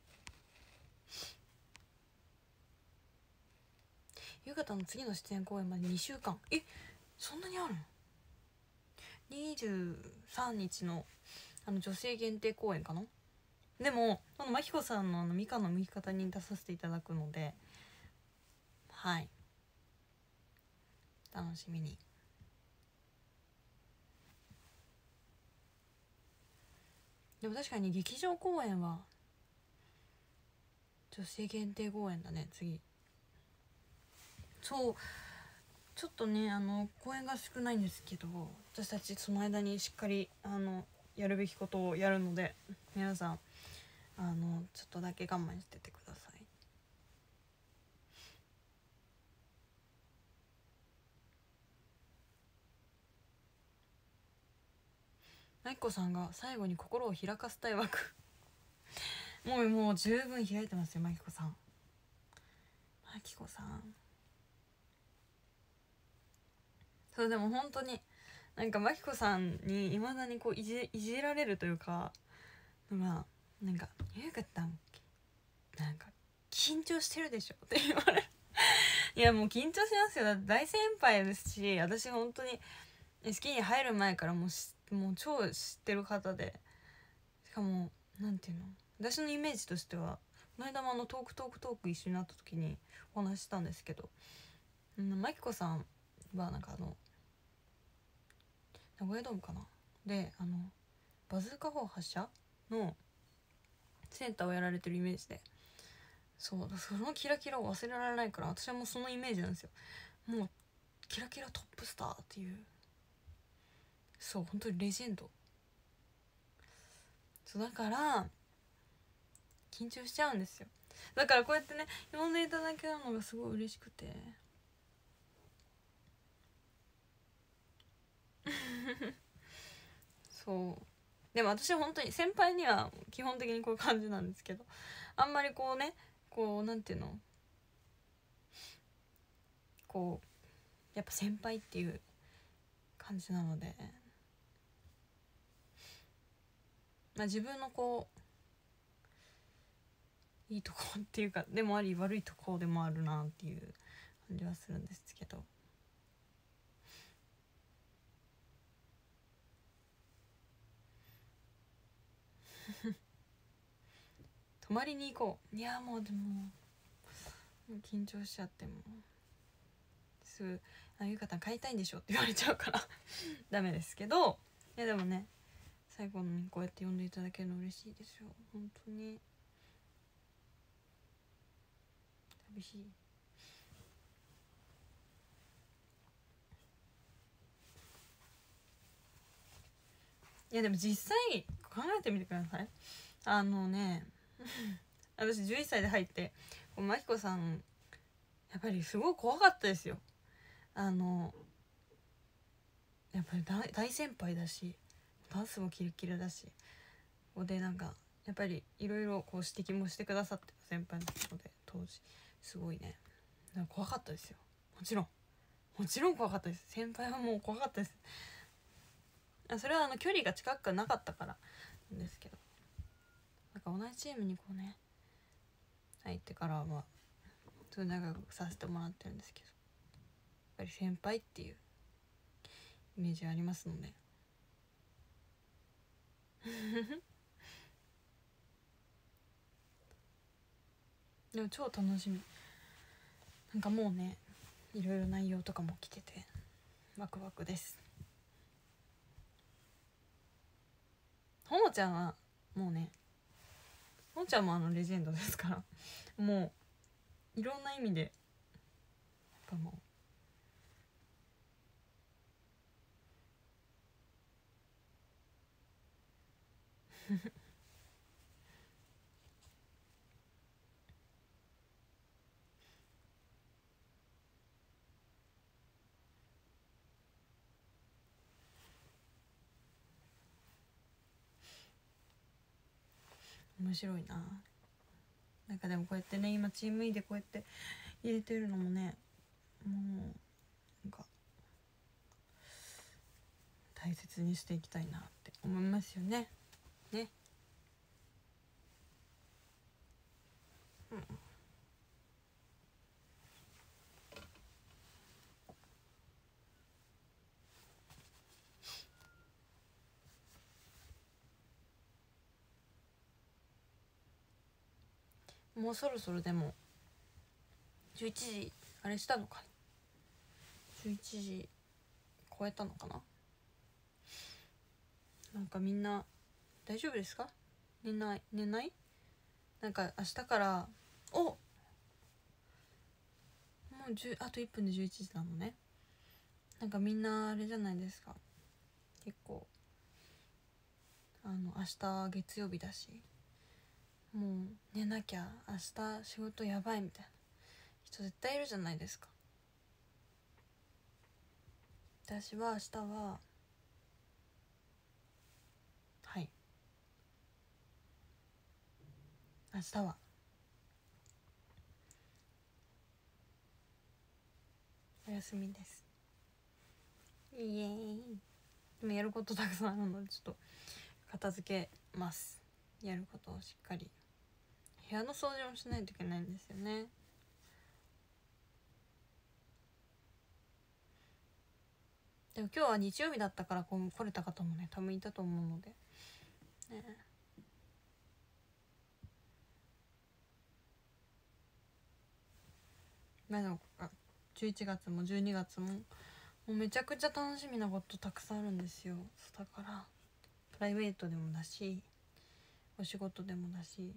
夕方の次の出演公演までにしゅうかんえそんなにあるの？にじゅうさんにちのあの女性限定公演かな。でもこのまきこさんのあのみかんの剥き方に出させていただくのではい楽しみに。でも確かに劇場公演は女性限定公演だね次。そうちょっとねあの公演が少ないんですけど私たちその間にしっかりあのやるべきことをやるので皆さんあのちょっとだけ我慢しててください。まいこさんが最後に心を開かせたい枠もうもう十分開いてますよまきこさん。まきこさんそうでも本当になんかまきこさんにいまだにこういじいじられるというかのがなんか「ゆうかたんなんか緊張してるでしょ」って言われるいやもう緊張しますよ。だって大先輩ですし私本当にスキーに入る前からもうしもう超知ってる方で、しかもなんていうの私のイメージとしてはこの間もあのトークトークトーク一緒になった時にお話ししたんですけど、うん、まきこさんはなんかあの名古屋ドームかなであのバズーカ砲発射のセンターをやられてるイメージで、そうだそのキラキラを忘れられないから私はもうそのイメージなんですよ。もうキラキラトップスターっていうそう本当にレジェンドそうだから緊張しちゃうんですよ。だからこうやってね呼んでいただけるのがすごい嬉しくてそうでも私は本当に先輩には基本的にこういう感じなんですけどあんまりこうねこうなんていうのこうやっぱ先輩っていう感じなので、まあ自分のこういいとこっていうかでもあり悪いとこでもあるなっていう感じはするんですけど、泊まりに行こう。いやもうでももう緊張しちゃってもすぐ「あゆうかたん帰りたいんでしょ」って言われちゃうからダメですけど、いやでもね最後にこうやって呼んでいただけるの嬉しいですよ本当に。寂しい。いやでも実際考えてみてください。あのね私じゅういっさいで入ってまきこさんやっぱりすごい怖かったですよ。あのやっぱり 大, 大先輩だしダンスもキレッキレだし、ここでなんかやっぱりいろいろこう指摘もしてくださってた先輩のので当時すごいねなんか怖かったですよ。もちろんもちろん怖かったです。先輩はもう怖かったです。それはあの距離が近くなかったからなんですけど、なんか同じチームにこうね入ってからはそう長くさせてもらってるんですけど、やっぱり先輩っていうイメージありますのででも超楽しみ。なんかもうねいろいろ内容とかも来ててワクワクです。ほのちゃんはもうねほのちゃんもあのレジェンドですからもういろんな意味でやっぱもう面白いな。なんかでもこうやってね今チーム E でこうやって入れてるのもねもうなんか大切にしていきたいなって思いますよね。ね。うん。もうそろそろでもじゅういちじあれしたのかな、じゅういちじ超えたのかな。なんかみんな大丈夫ですか？寝ない寝ない？なんか明日からおもうじゅうあといっぷんでじゅういちじなのね。なんかみんなあれじゃないですか、結構あの明日月曜日だしもう寝なきゃ明日仕事やばいみたいな人絶対いるじゃないですか。私は明日ははい明日はお休みです。イエーイ。でもやることたくさんあるのでちょっと片付けます。やることをしっかり部屋の掃除もしないといけないんですよね。でも今日は日曜日だったからこう来れた方もね多分いたと思うので、ね、まあでもじゅういちがつもじゅうにがつももうめちゃくちゃ楽しみなことたくさんあるんですよ。だからプライベートでもだしお仕事でもだし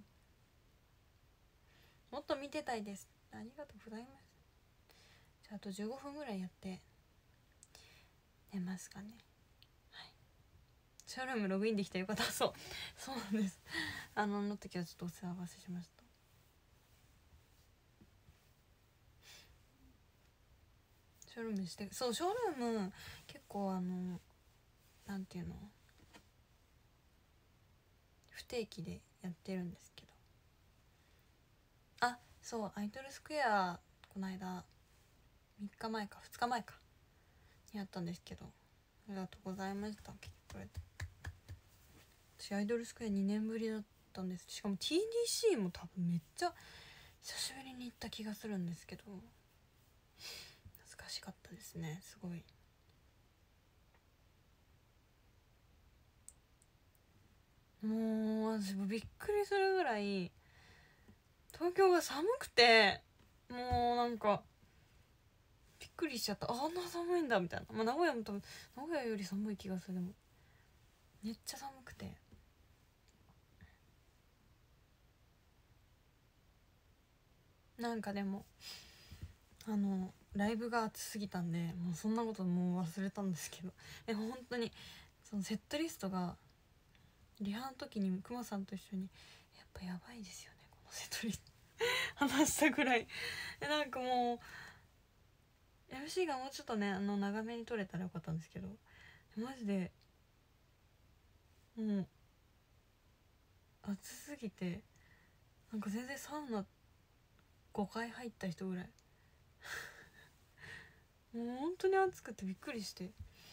もっと見てたいです。ありがとうございます。じゃああとじゅうごふんぐらいやって寝ますかね。はい。ショールームログインできたよかった。そうそうなんです。あのあの時はちょっとお世話合わせしました。ショールームしてそうショールーム結構あのなんていうの不定期でやってるんですけど、あそうアイドルスクエアこの間みっかまえかふつかまえかにやったんですけど、 りがとうございました。来てくれて。私アイドルスクエアにねんぶりだったんです。しかも ティーディーシー も多分めっちゃ久しぶりに行った気がするんですけど、懐かしかったですね。すごいもう私もびっくりするぐらい東京が寒くて、もうなんかびっくりしちゃった。あんな寒いんだみたいな。まあ名古屋も多分名古屋より寒い気がする。でもめっちゃ寒くて、なんかでもあのライブが暑すぎたんで、もうそんなこともう忘れたんですけど、でも本当にそのセットリストがリハの時にくまさんと一緒にやっぱやばいですよねこのセットリスト話したぐらいで、なんかもう エムシー がもうちょっとねあの長めに撮れたらよかったんですけど、マジでもう暑すぎて、なんか全然サウナごかい入った人ぐらいもう本当に暑くてびっくりして、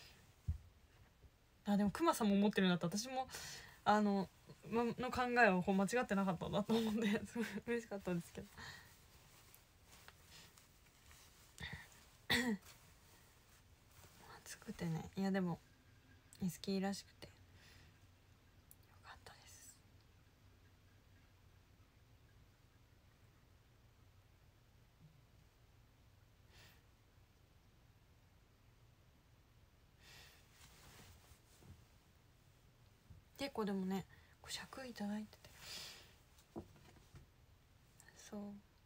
あでもクマさんも思ってるんだったら私もあの、ま、の考えをこう間違ってなかったんだと思うんですごい嬉しかったですけど暑くてね、いやでもエスキーらしくてよかったです。結構でもね尺いただいてて、そう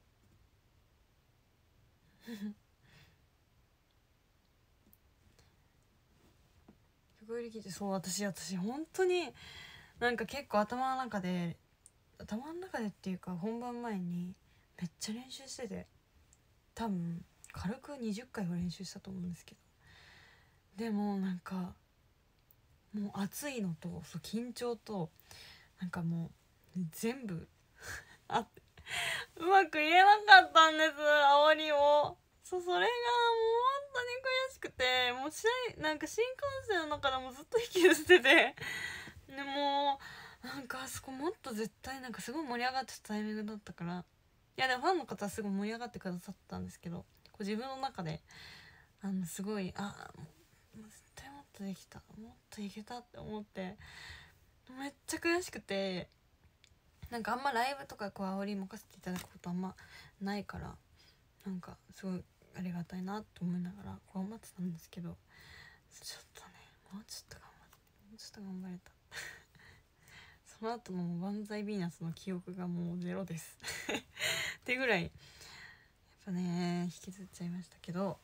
曲売り聞いて、そう私私本当になんか結構頭の中で頭の中でっていうか本番前にめっちゃ練習してて、多分軽くにじゅっかいは練習したと思うんですけど、でもなんかもう暑いのとそう緊張となんかもう全部あってうまく言えなかったんです、煽りを。そう、それがもう本当に悔しくて、もう試合なんか新幹線の中でもずっと息吸ってて、でもなんかあそこもっと絶対なんかすごい盛り上がってたタイミングだったから、いやでもファンの方はすごい盛り上がってくださったんですけど、こう自分の中であのすごいあもう絶対もっとできた、もっといけたって思ってめっちゃ悔しくて、なんかあんまライブとかこう煽り任せていただくことあんまないから、なんかすごいありがたいなと思いながらこう頑張ってたんですけど、ちょっとねもうちょっと頑張ってもうちょっと頑張れたその後の万歳ヴィーナスの記憶がもうゼロですってぐらいやっぱね引きずっちゃいましたけど、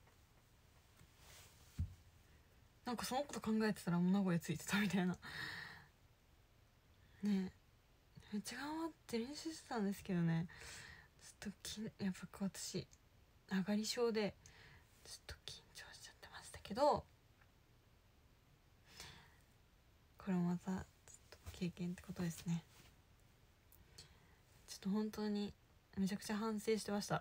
なんかそのこと考えてたらもう名古屋ついてたみたいなね、めっちゃ頑張って練習してたんですけどね、ちょっときやっぱ私上がり症でちょっと緊張しちゃってましたけど、これもまたちょっと経験ってことですね。ちょっと本当にめちゃくちゃ反省してました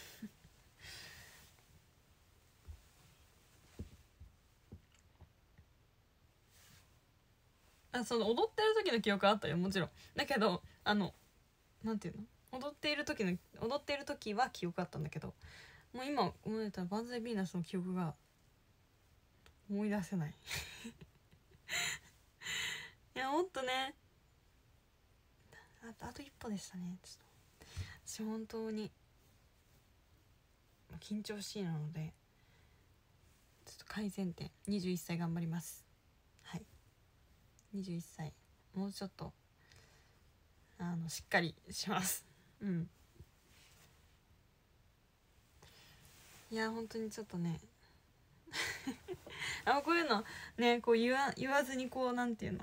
あ、その踊ってる時の記憶あったよもちろんだけど、あのなんていうの、踊っている時の踊っている時は記憶あったんだけど、もう今思えたら万歳ヴィーナスの記憶が思い出せないいやもっとね、あとあと一歩でしたね。ちょっと私本当に緊張しいなのでちょっと改善点にじゅういっさい頑張ります。はい、にじゅういっさいもうちょっとあのしっかりしますうんいや本当にちょっとねあこういうのねこう言わ言わずにこうなんていうの、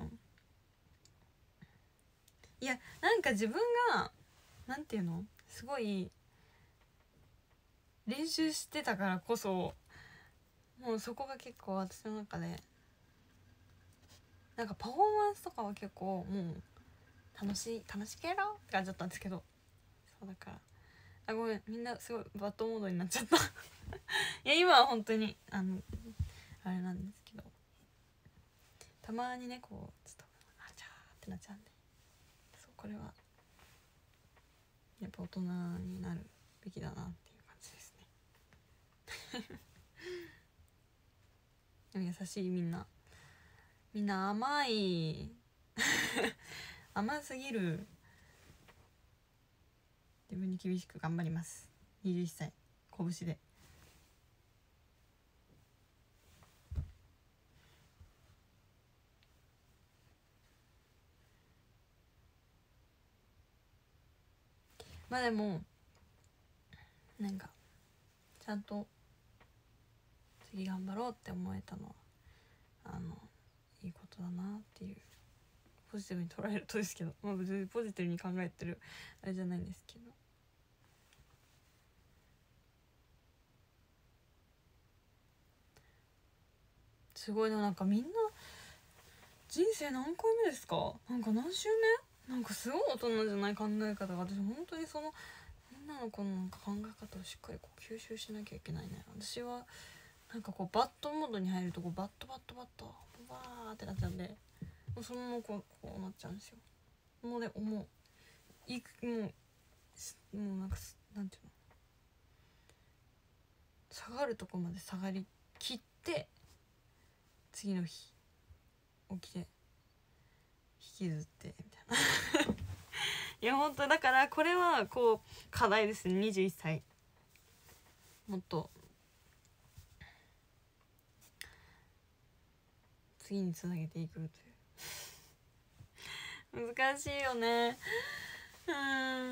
いやなんか自分がなんていうのすごい練習してたからこそ、もうそこが結構私の中でなんかパフォーマンスとかは結構もう楽しい楽しけろって感じだったんですけど、そうだからあごめんみんなすごいバッドモードになっちゃったいや今は本当にあのあれなんですけど、 たまにねこうちょっとあちゃーってなっちゃうんで、そうこれはやっぱ大人になるべきだなっていう感じですね優しい、みんなみんな甘い甘すぎる。自分に厳しく頑張ります。にじゅういっさい拳で。まあでもなんかちゃんと次頑張ろうって思えたのはあのいいことだなっていう、ポジティブに捉えるとですけど、まあ別にポジティブに考えてるあれじゃないんですけど、すごいな。なんかみんな人生何回目ですか、なんか何周目、なんかすごい大人じゃない考え方が、私本当にその女の子のなんか考え方をしっかりこう吸収しなきゃいけないね。私はなんかこうバットモードに入るとこうバットバットバットバーってなっちゃうんで、もうそのままこうこうなっちゃうんですよ。もうねもういくもうもうなんかなんていうの、下がるとこまで下がりきって次の日起きて引きずってみたいないや本当だからこれはこう課題ですね。にじゅういっさいもっと次につなげていくという難しいよね。うん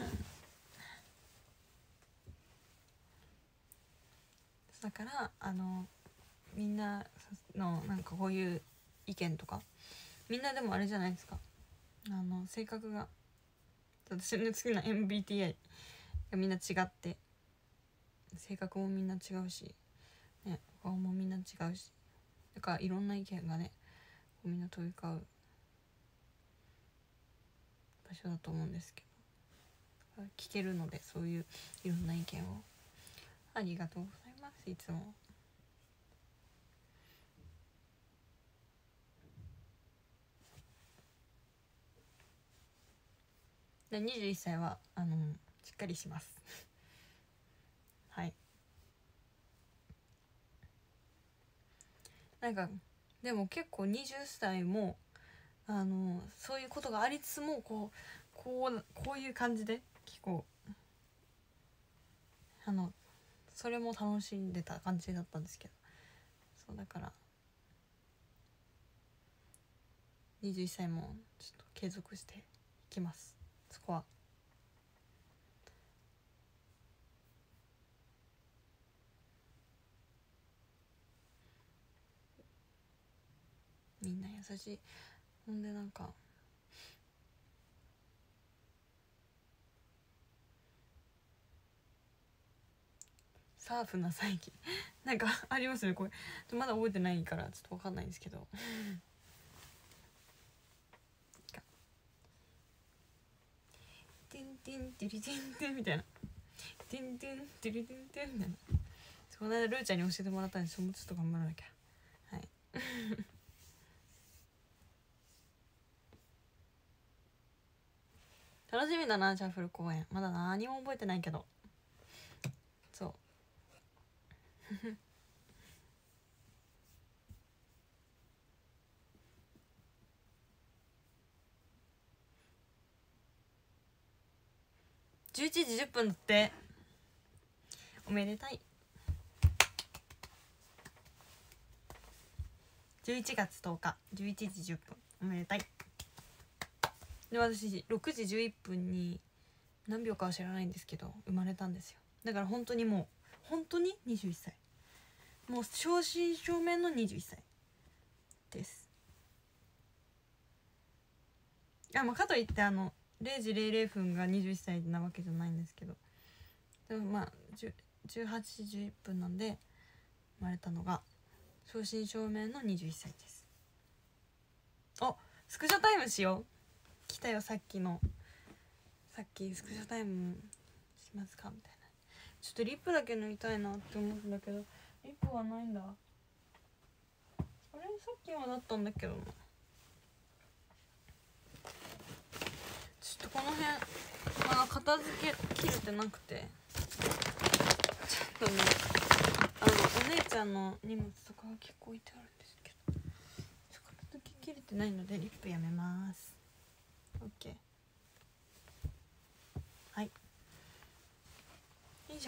だからあのみんなのなんかこういう意見とか、みんなでもあれじゃないですか、あの性格が、私の好きな エムビーティーアイ がみんな違って、性格もみんな違うし、ね、顔もみんな違うし、だからいろんな意見がねみんな飛び交う場所だと思うんですけど、聞けるのでそういういろんな意見をありがとうございます。いつもでにじゅういっさいはあのしっかりしますはい。なんかでも結構にじゅっさいもあのそういうことがありつつもこうこうこういう感じで結構あのそれも楽しんでた感じだったんですけど、そうだからにじゅういっさいもちょっと継続していきます。そこはみんな優しい。ほんでなんかサーフな最近なんかありますねこれ、まだ覚えてないからちょっと分かんないんですけどテンテンテリテンテンみたいな、テンテンテリテンテンみたいな、この間ルーちゃんに教えてもらったんで、それもちょっと頑張らなきゃ。はい楽しみだな、シャッフル公演。まだ何も覚えてないけど、そうじゅういちじじゅっぷんだって。おめでたい。じゅういちがつとおかじゅういちじじゅっぷん、おめでたい。で私ろくじじゅういっぷんに何秒かは知らないんですけど生まれたんですよ。だから本当にもう本当ににじゅういっさい、もう正真正銘のにじゅういっさいです。あ、まあ、かといってあのれいじれいれいふんがにじゅういっさいなわけじゃないんですけど、でもまあじゅうはちじじゅういっぷんなんで生まれたのが正真正銘のにじゅういっさいです。あ、スクショタイムしよう。来たよさっきの、さっきスクショタイムしますかみたいな。ちょっとリップだけ塗りたいなって思うんだけどリップはないんだ。あれさっきはだったんだけどな。 片付けきれてなくて、ちょっとね、あのお姉ちゃんの荷物とかは結構置いてあるんですけど、ちょっと片付けきれてないのでリップやめます。 OK、 はい、以上。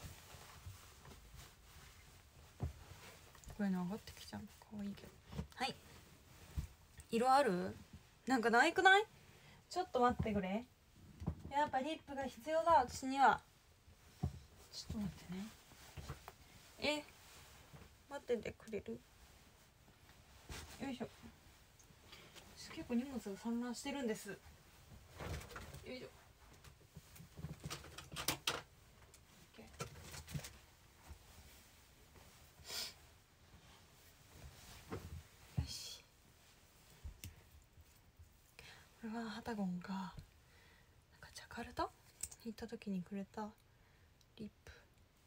これね上がってきちゃうのかわいいけど。はい、色ある？なんかないくない？ちょっと待ってくれ。やっぱリップが必要だ私には。ちょっと待ってね。え、待っててくれる？よいしょ。結構荷物が散乱してるんです。よいしょ。よし。これはハタゴンがなんかジャカルタ行った時にくれたリップ。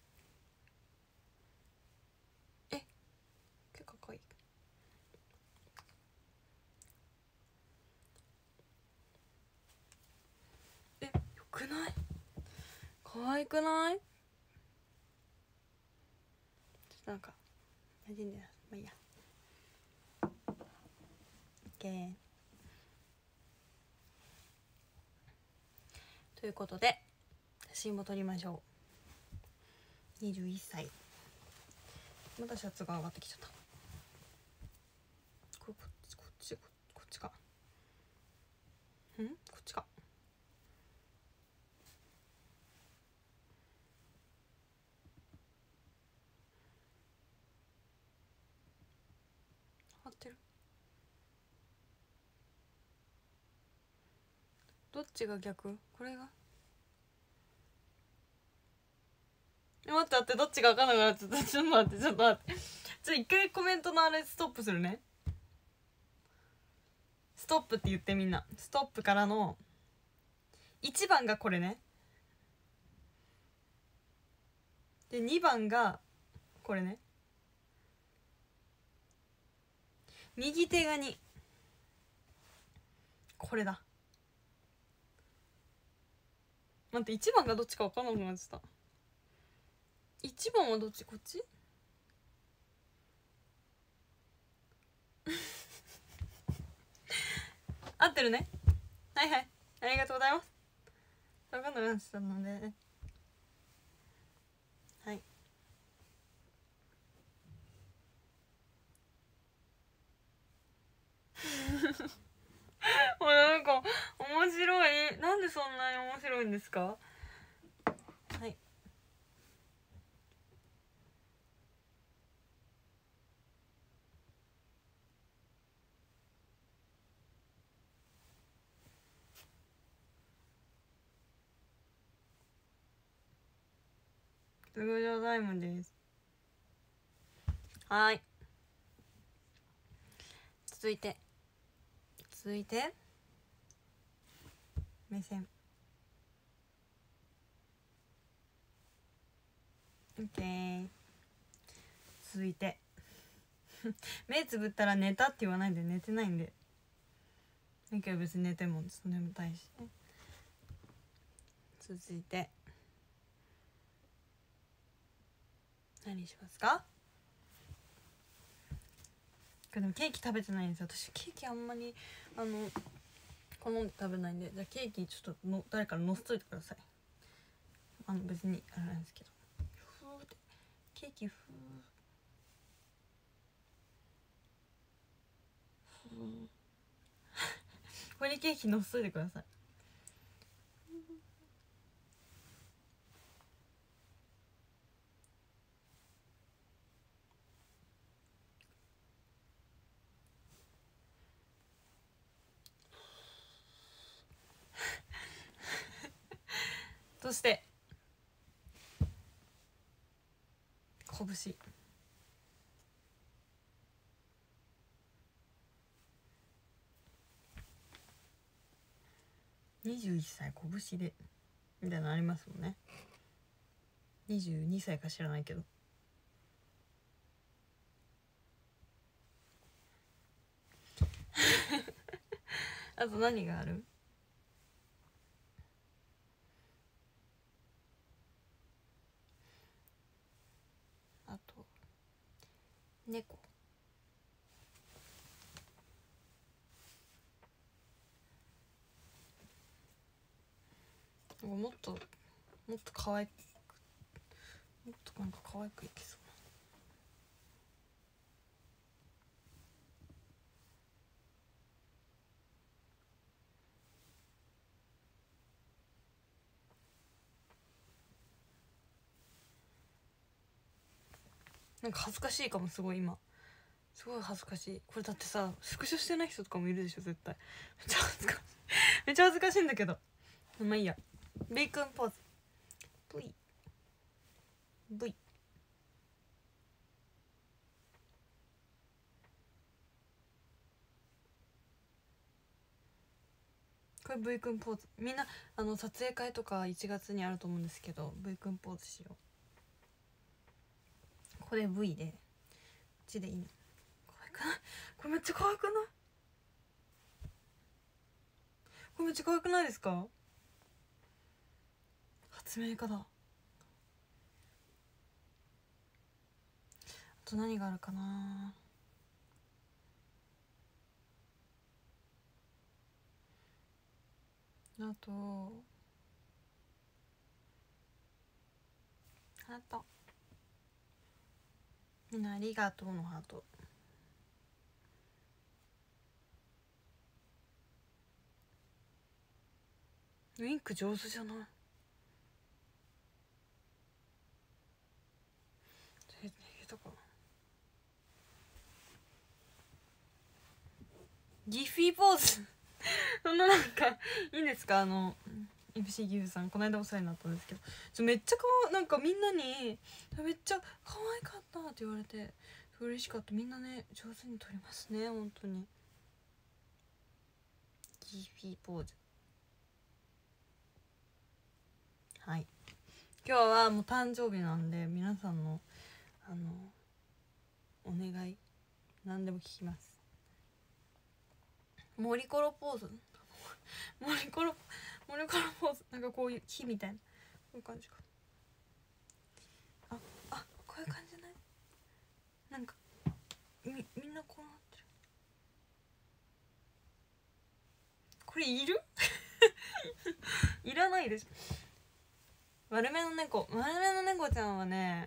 え、結構かわいい。え、よくない？可愛くない？ちょっとなんか馴染んでない。まあいいや。OK ということで写真も撮りましょう。にじゅういっさい。またシャツが上がってきちゃった。これこっちこっちこっちか。ん？こっちか。合ってる？どっちが逆？これが？待って待って、どっちが分かんなくなっちゃった。ちょっと待ってちょっと待って。ちょ一回コメントのあれストップするね。ストップって言って、みんなストップからのいちばんがこれね。でにばんがこれね。右手がに、これだ。待って、いちばんがどっちか分かんなくなっちゃった。いちばんはどっち？こっち？合ってるね。はいはい、ありがとうございます。分かんなくなっちゃったので、はい。もうなんか面白い。なんでそんなに面白いんですか？はい。通常タイムです。はい。続いて続いて目線。 OK。 続いて目つぶったら寝たって言わないで、寝てないんで。だけど別に寝てもちょっと眠たいしね。続いて何しますか？でもケーキ食べてないんですよ私。ケーキあんまりあの好んで食べないんで。じゃあケーキちょっとの誰かのせといてください。あの別にあれなんですけど、ふーってケーキふーふーこれにケーキのせといてください。そして拳。にじゅういっさい拳でみたいなのありますもんね。にじゅうにさいか知らないけど。あと何がある？ 猫もっともっと可愛くもっとなんか可愛くいけそうなんか恥ずかしいかも。すごい今すごい恥ずかしい。これだってさスクショしてない人とかもいるでしょ絶対。めっちゃ恥ずかしいめっちゃ恥ずかしいんだけど。まあいいや。ベーコンポーズ V V これ V 君ポーズ。みんなあの撮影会とかいちがつにあると思うんですけど V 君ポーズしよう。これ V でこっちでいいの。可愛くない？これめっちゃ可愛くない？これめっちゃ可愛くないですか？発明家だ。あと何があるかな。あとハート。みんなありがとうのハート。ウインク上手じゃない？え、下手かな。ギフィーポーズそんななんかいいんですか？あの エムシー ギフさんこの間お世話になったんですけど、ちょめっちゃかわなんかみんなにめっちゃ可愛かったって言われて嬉しかった。みんなね上手に撮りますね本当に。ギフィーポーズ。はい、今日はもう誕生日なんで皆さんのあのお願い何でも聞きます。モリコロポーズモリコロモリコロポーズ。なんかこういう木みたいなこういう感じか。ああこういう感じじゃない？なんかみみんなこうなってる。これいるいらないでしょ。丸めの猫丸めの猫ちゃんはね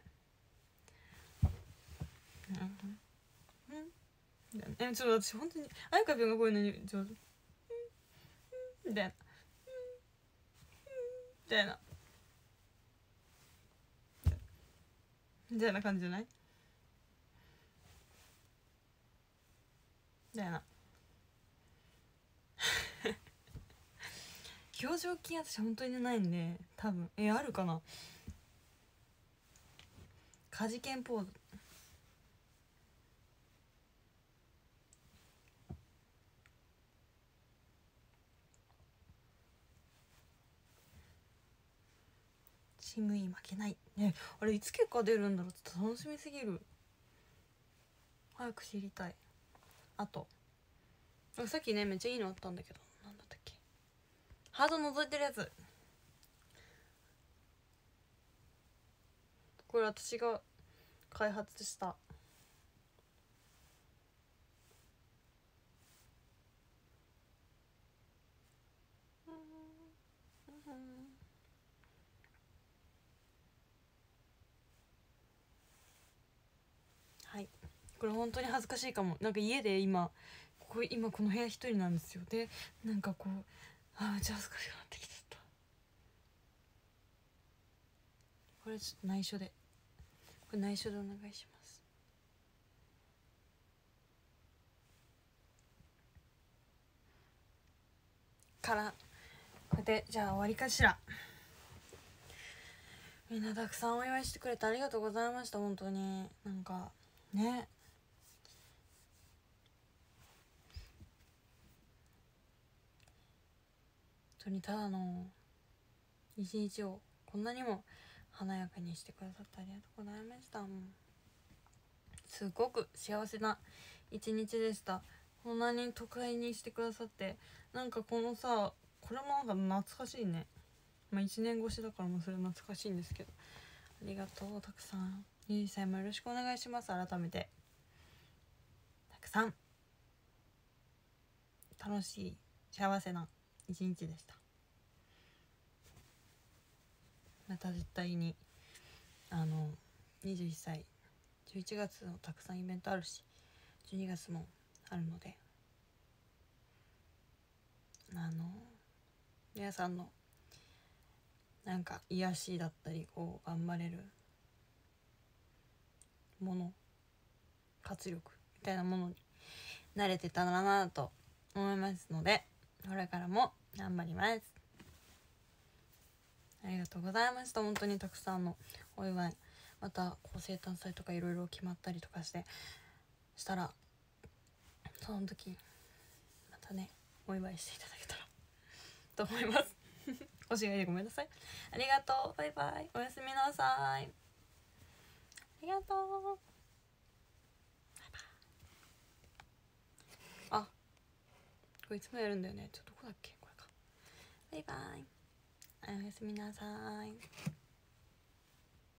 うんえちょっと私本当にあゆかぴょんがこういうのに上手みたいなみたいなみたいな感じじゃない？みたいな表情筋私本当にないんで多分えあるかな。カジケンポーズ。チーム E 負けないね。あれいつ結果出るんだろう。ちょっと楽しみすぎる。早く知りたい。あとさっきねめっちゃいいのあったんだけどなんだったっけ。ハート覗いてるやつ。これ私が開発した。はい、これ本当に恥ずかしいかも。なんか家で今ここ今この部屋一人なんですよ。でなんかこうあめっちゃ恥ずかしくなってきちゃった。これちょっと内緒でこれ内緒でお願いします。からこれでじゃあ終わりかしら。みんなたくさんお祝いしてくれてありがとうございました本当に。なんかね本当にただの一日をこんなにも華やかにしてくださってありがとうございました。もうすごく幸せな一日でした。こんなに都会にしてくださってなんかこのさこれもなんか懐かしいね。まあいちねん越しだからもうそれ懐かしいんですけどありがとうたくさん。ゆいさんもよろしくお願いします改めて。 くさん楽しい幸せな一日でした。また絶対にあのにじゅういっさいじゅういちがつのたくさんイベントあるしじゅうにがつもあるので、あの皆さんのなんか癒しだったりこう頑張れるもの、活力みたいなものに慣れてたらなと思いますので、これからも頑張ります。ありがとうございました。本当にたくさんのお祝い、またこう生誕祭とかいろいろ決まったりとかしてしたら、その時またねお祝いしていただけたらと思いますおしがいでごめんなさい。ありがとう。バイバイ。おやすみなさい。ありがとう。バイバイ。あ、これいつもやるんだよね。ちょっとどこだっけこれか。バイバイ。おやすみなさい。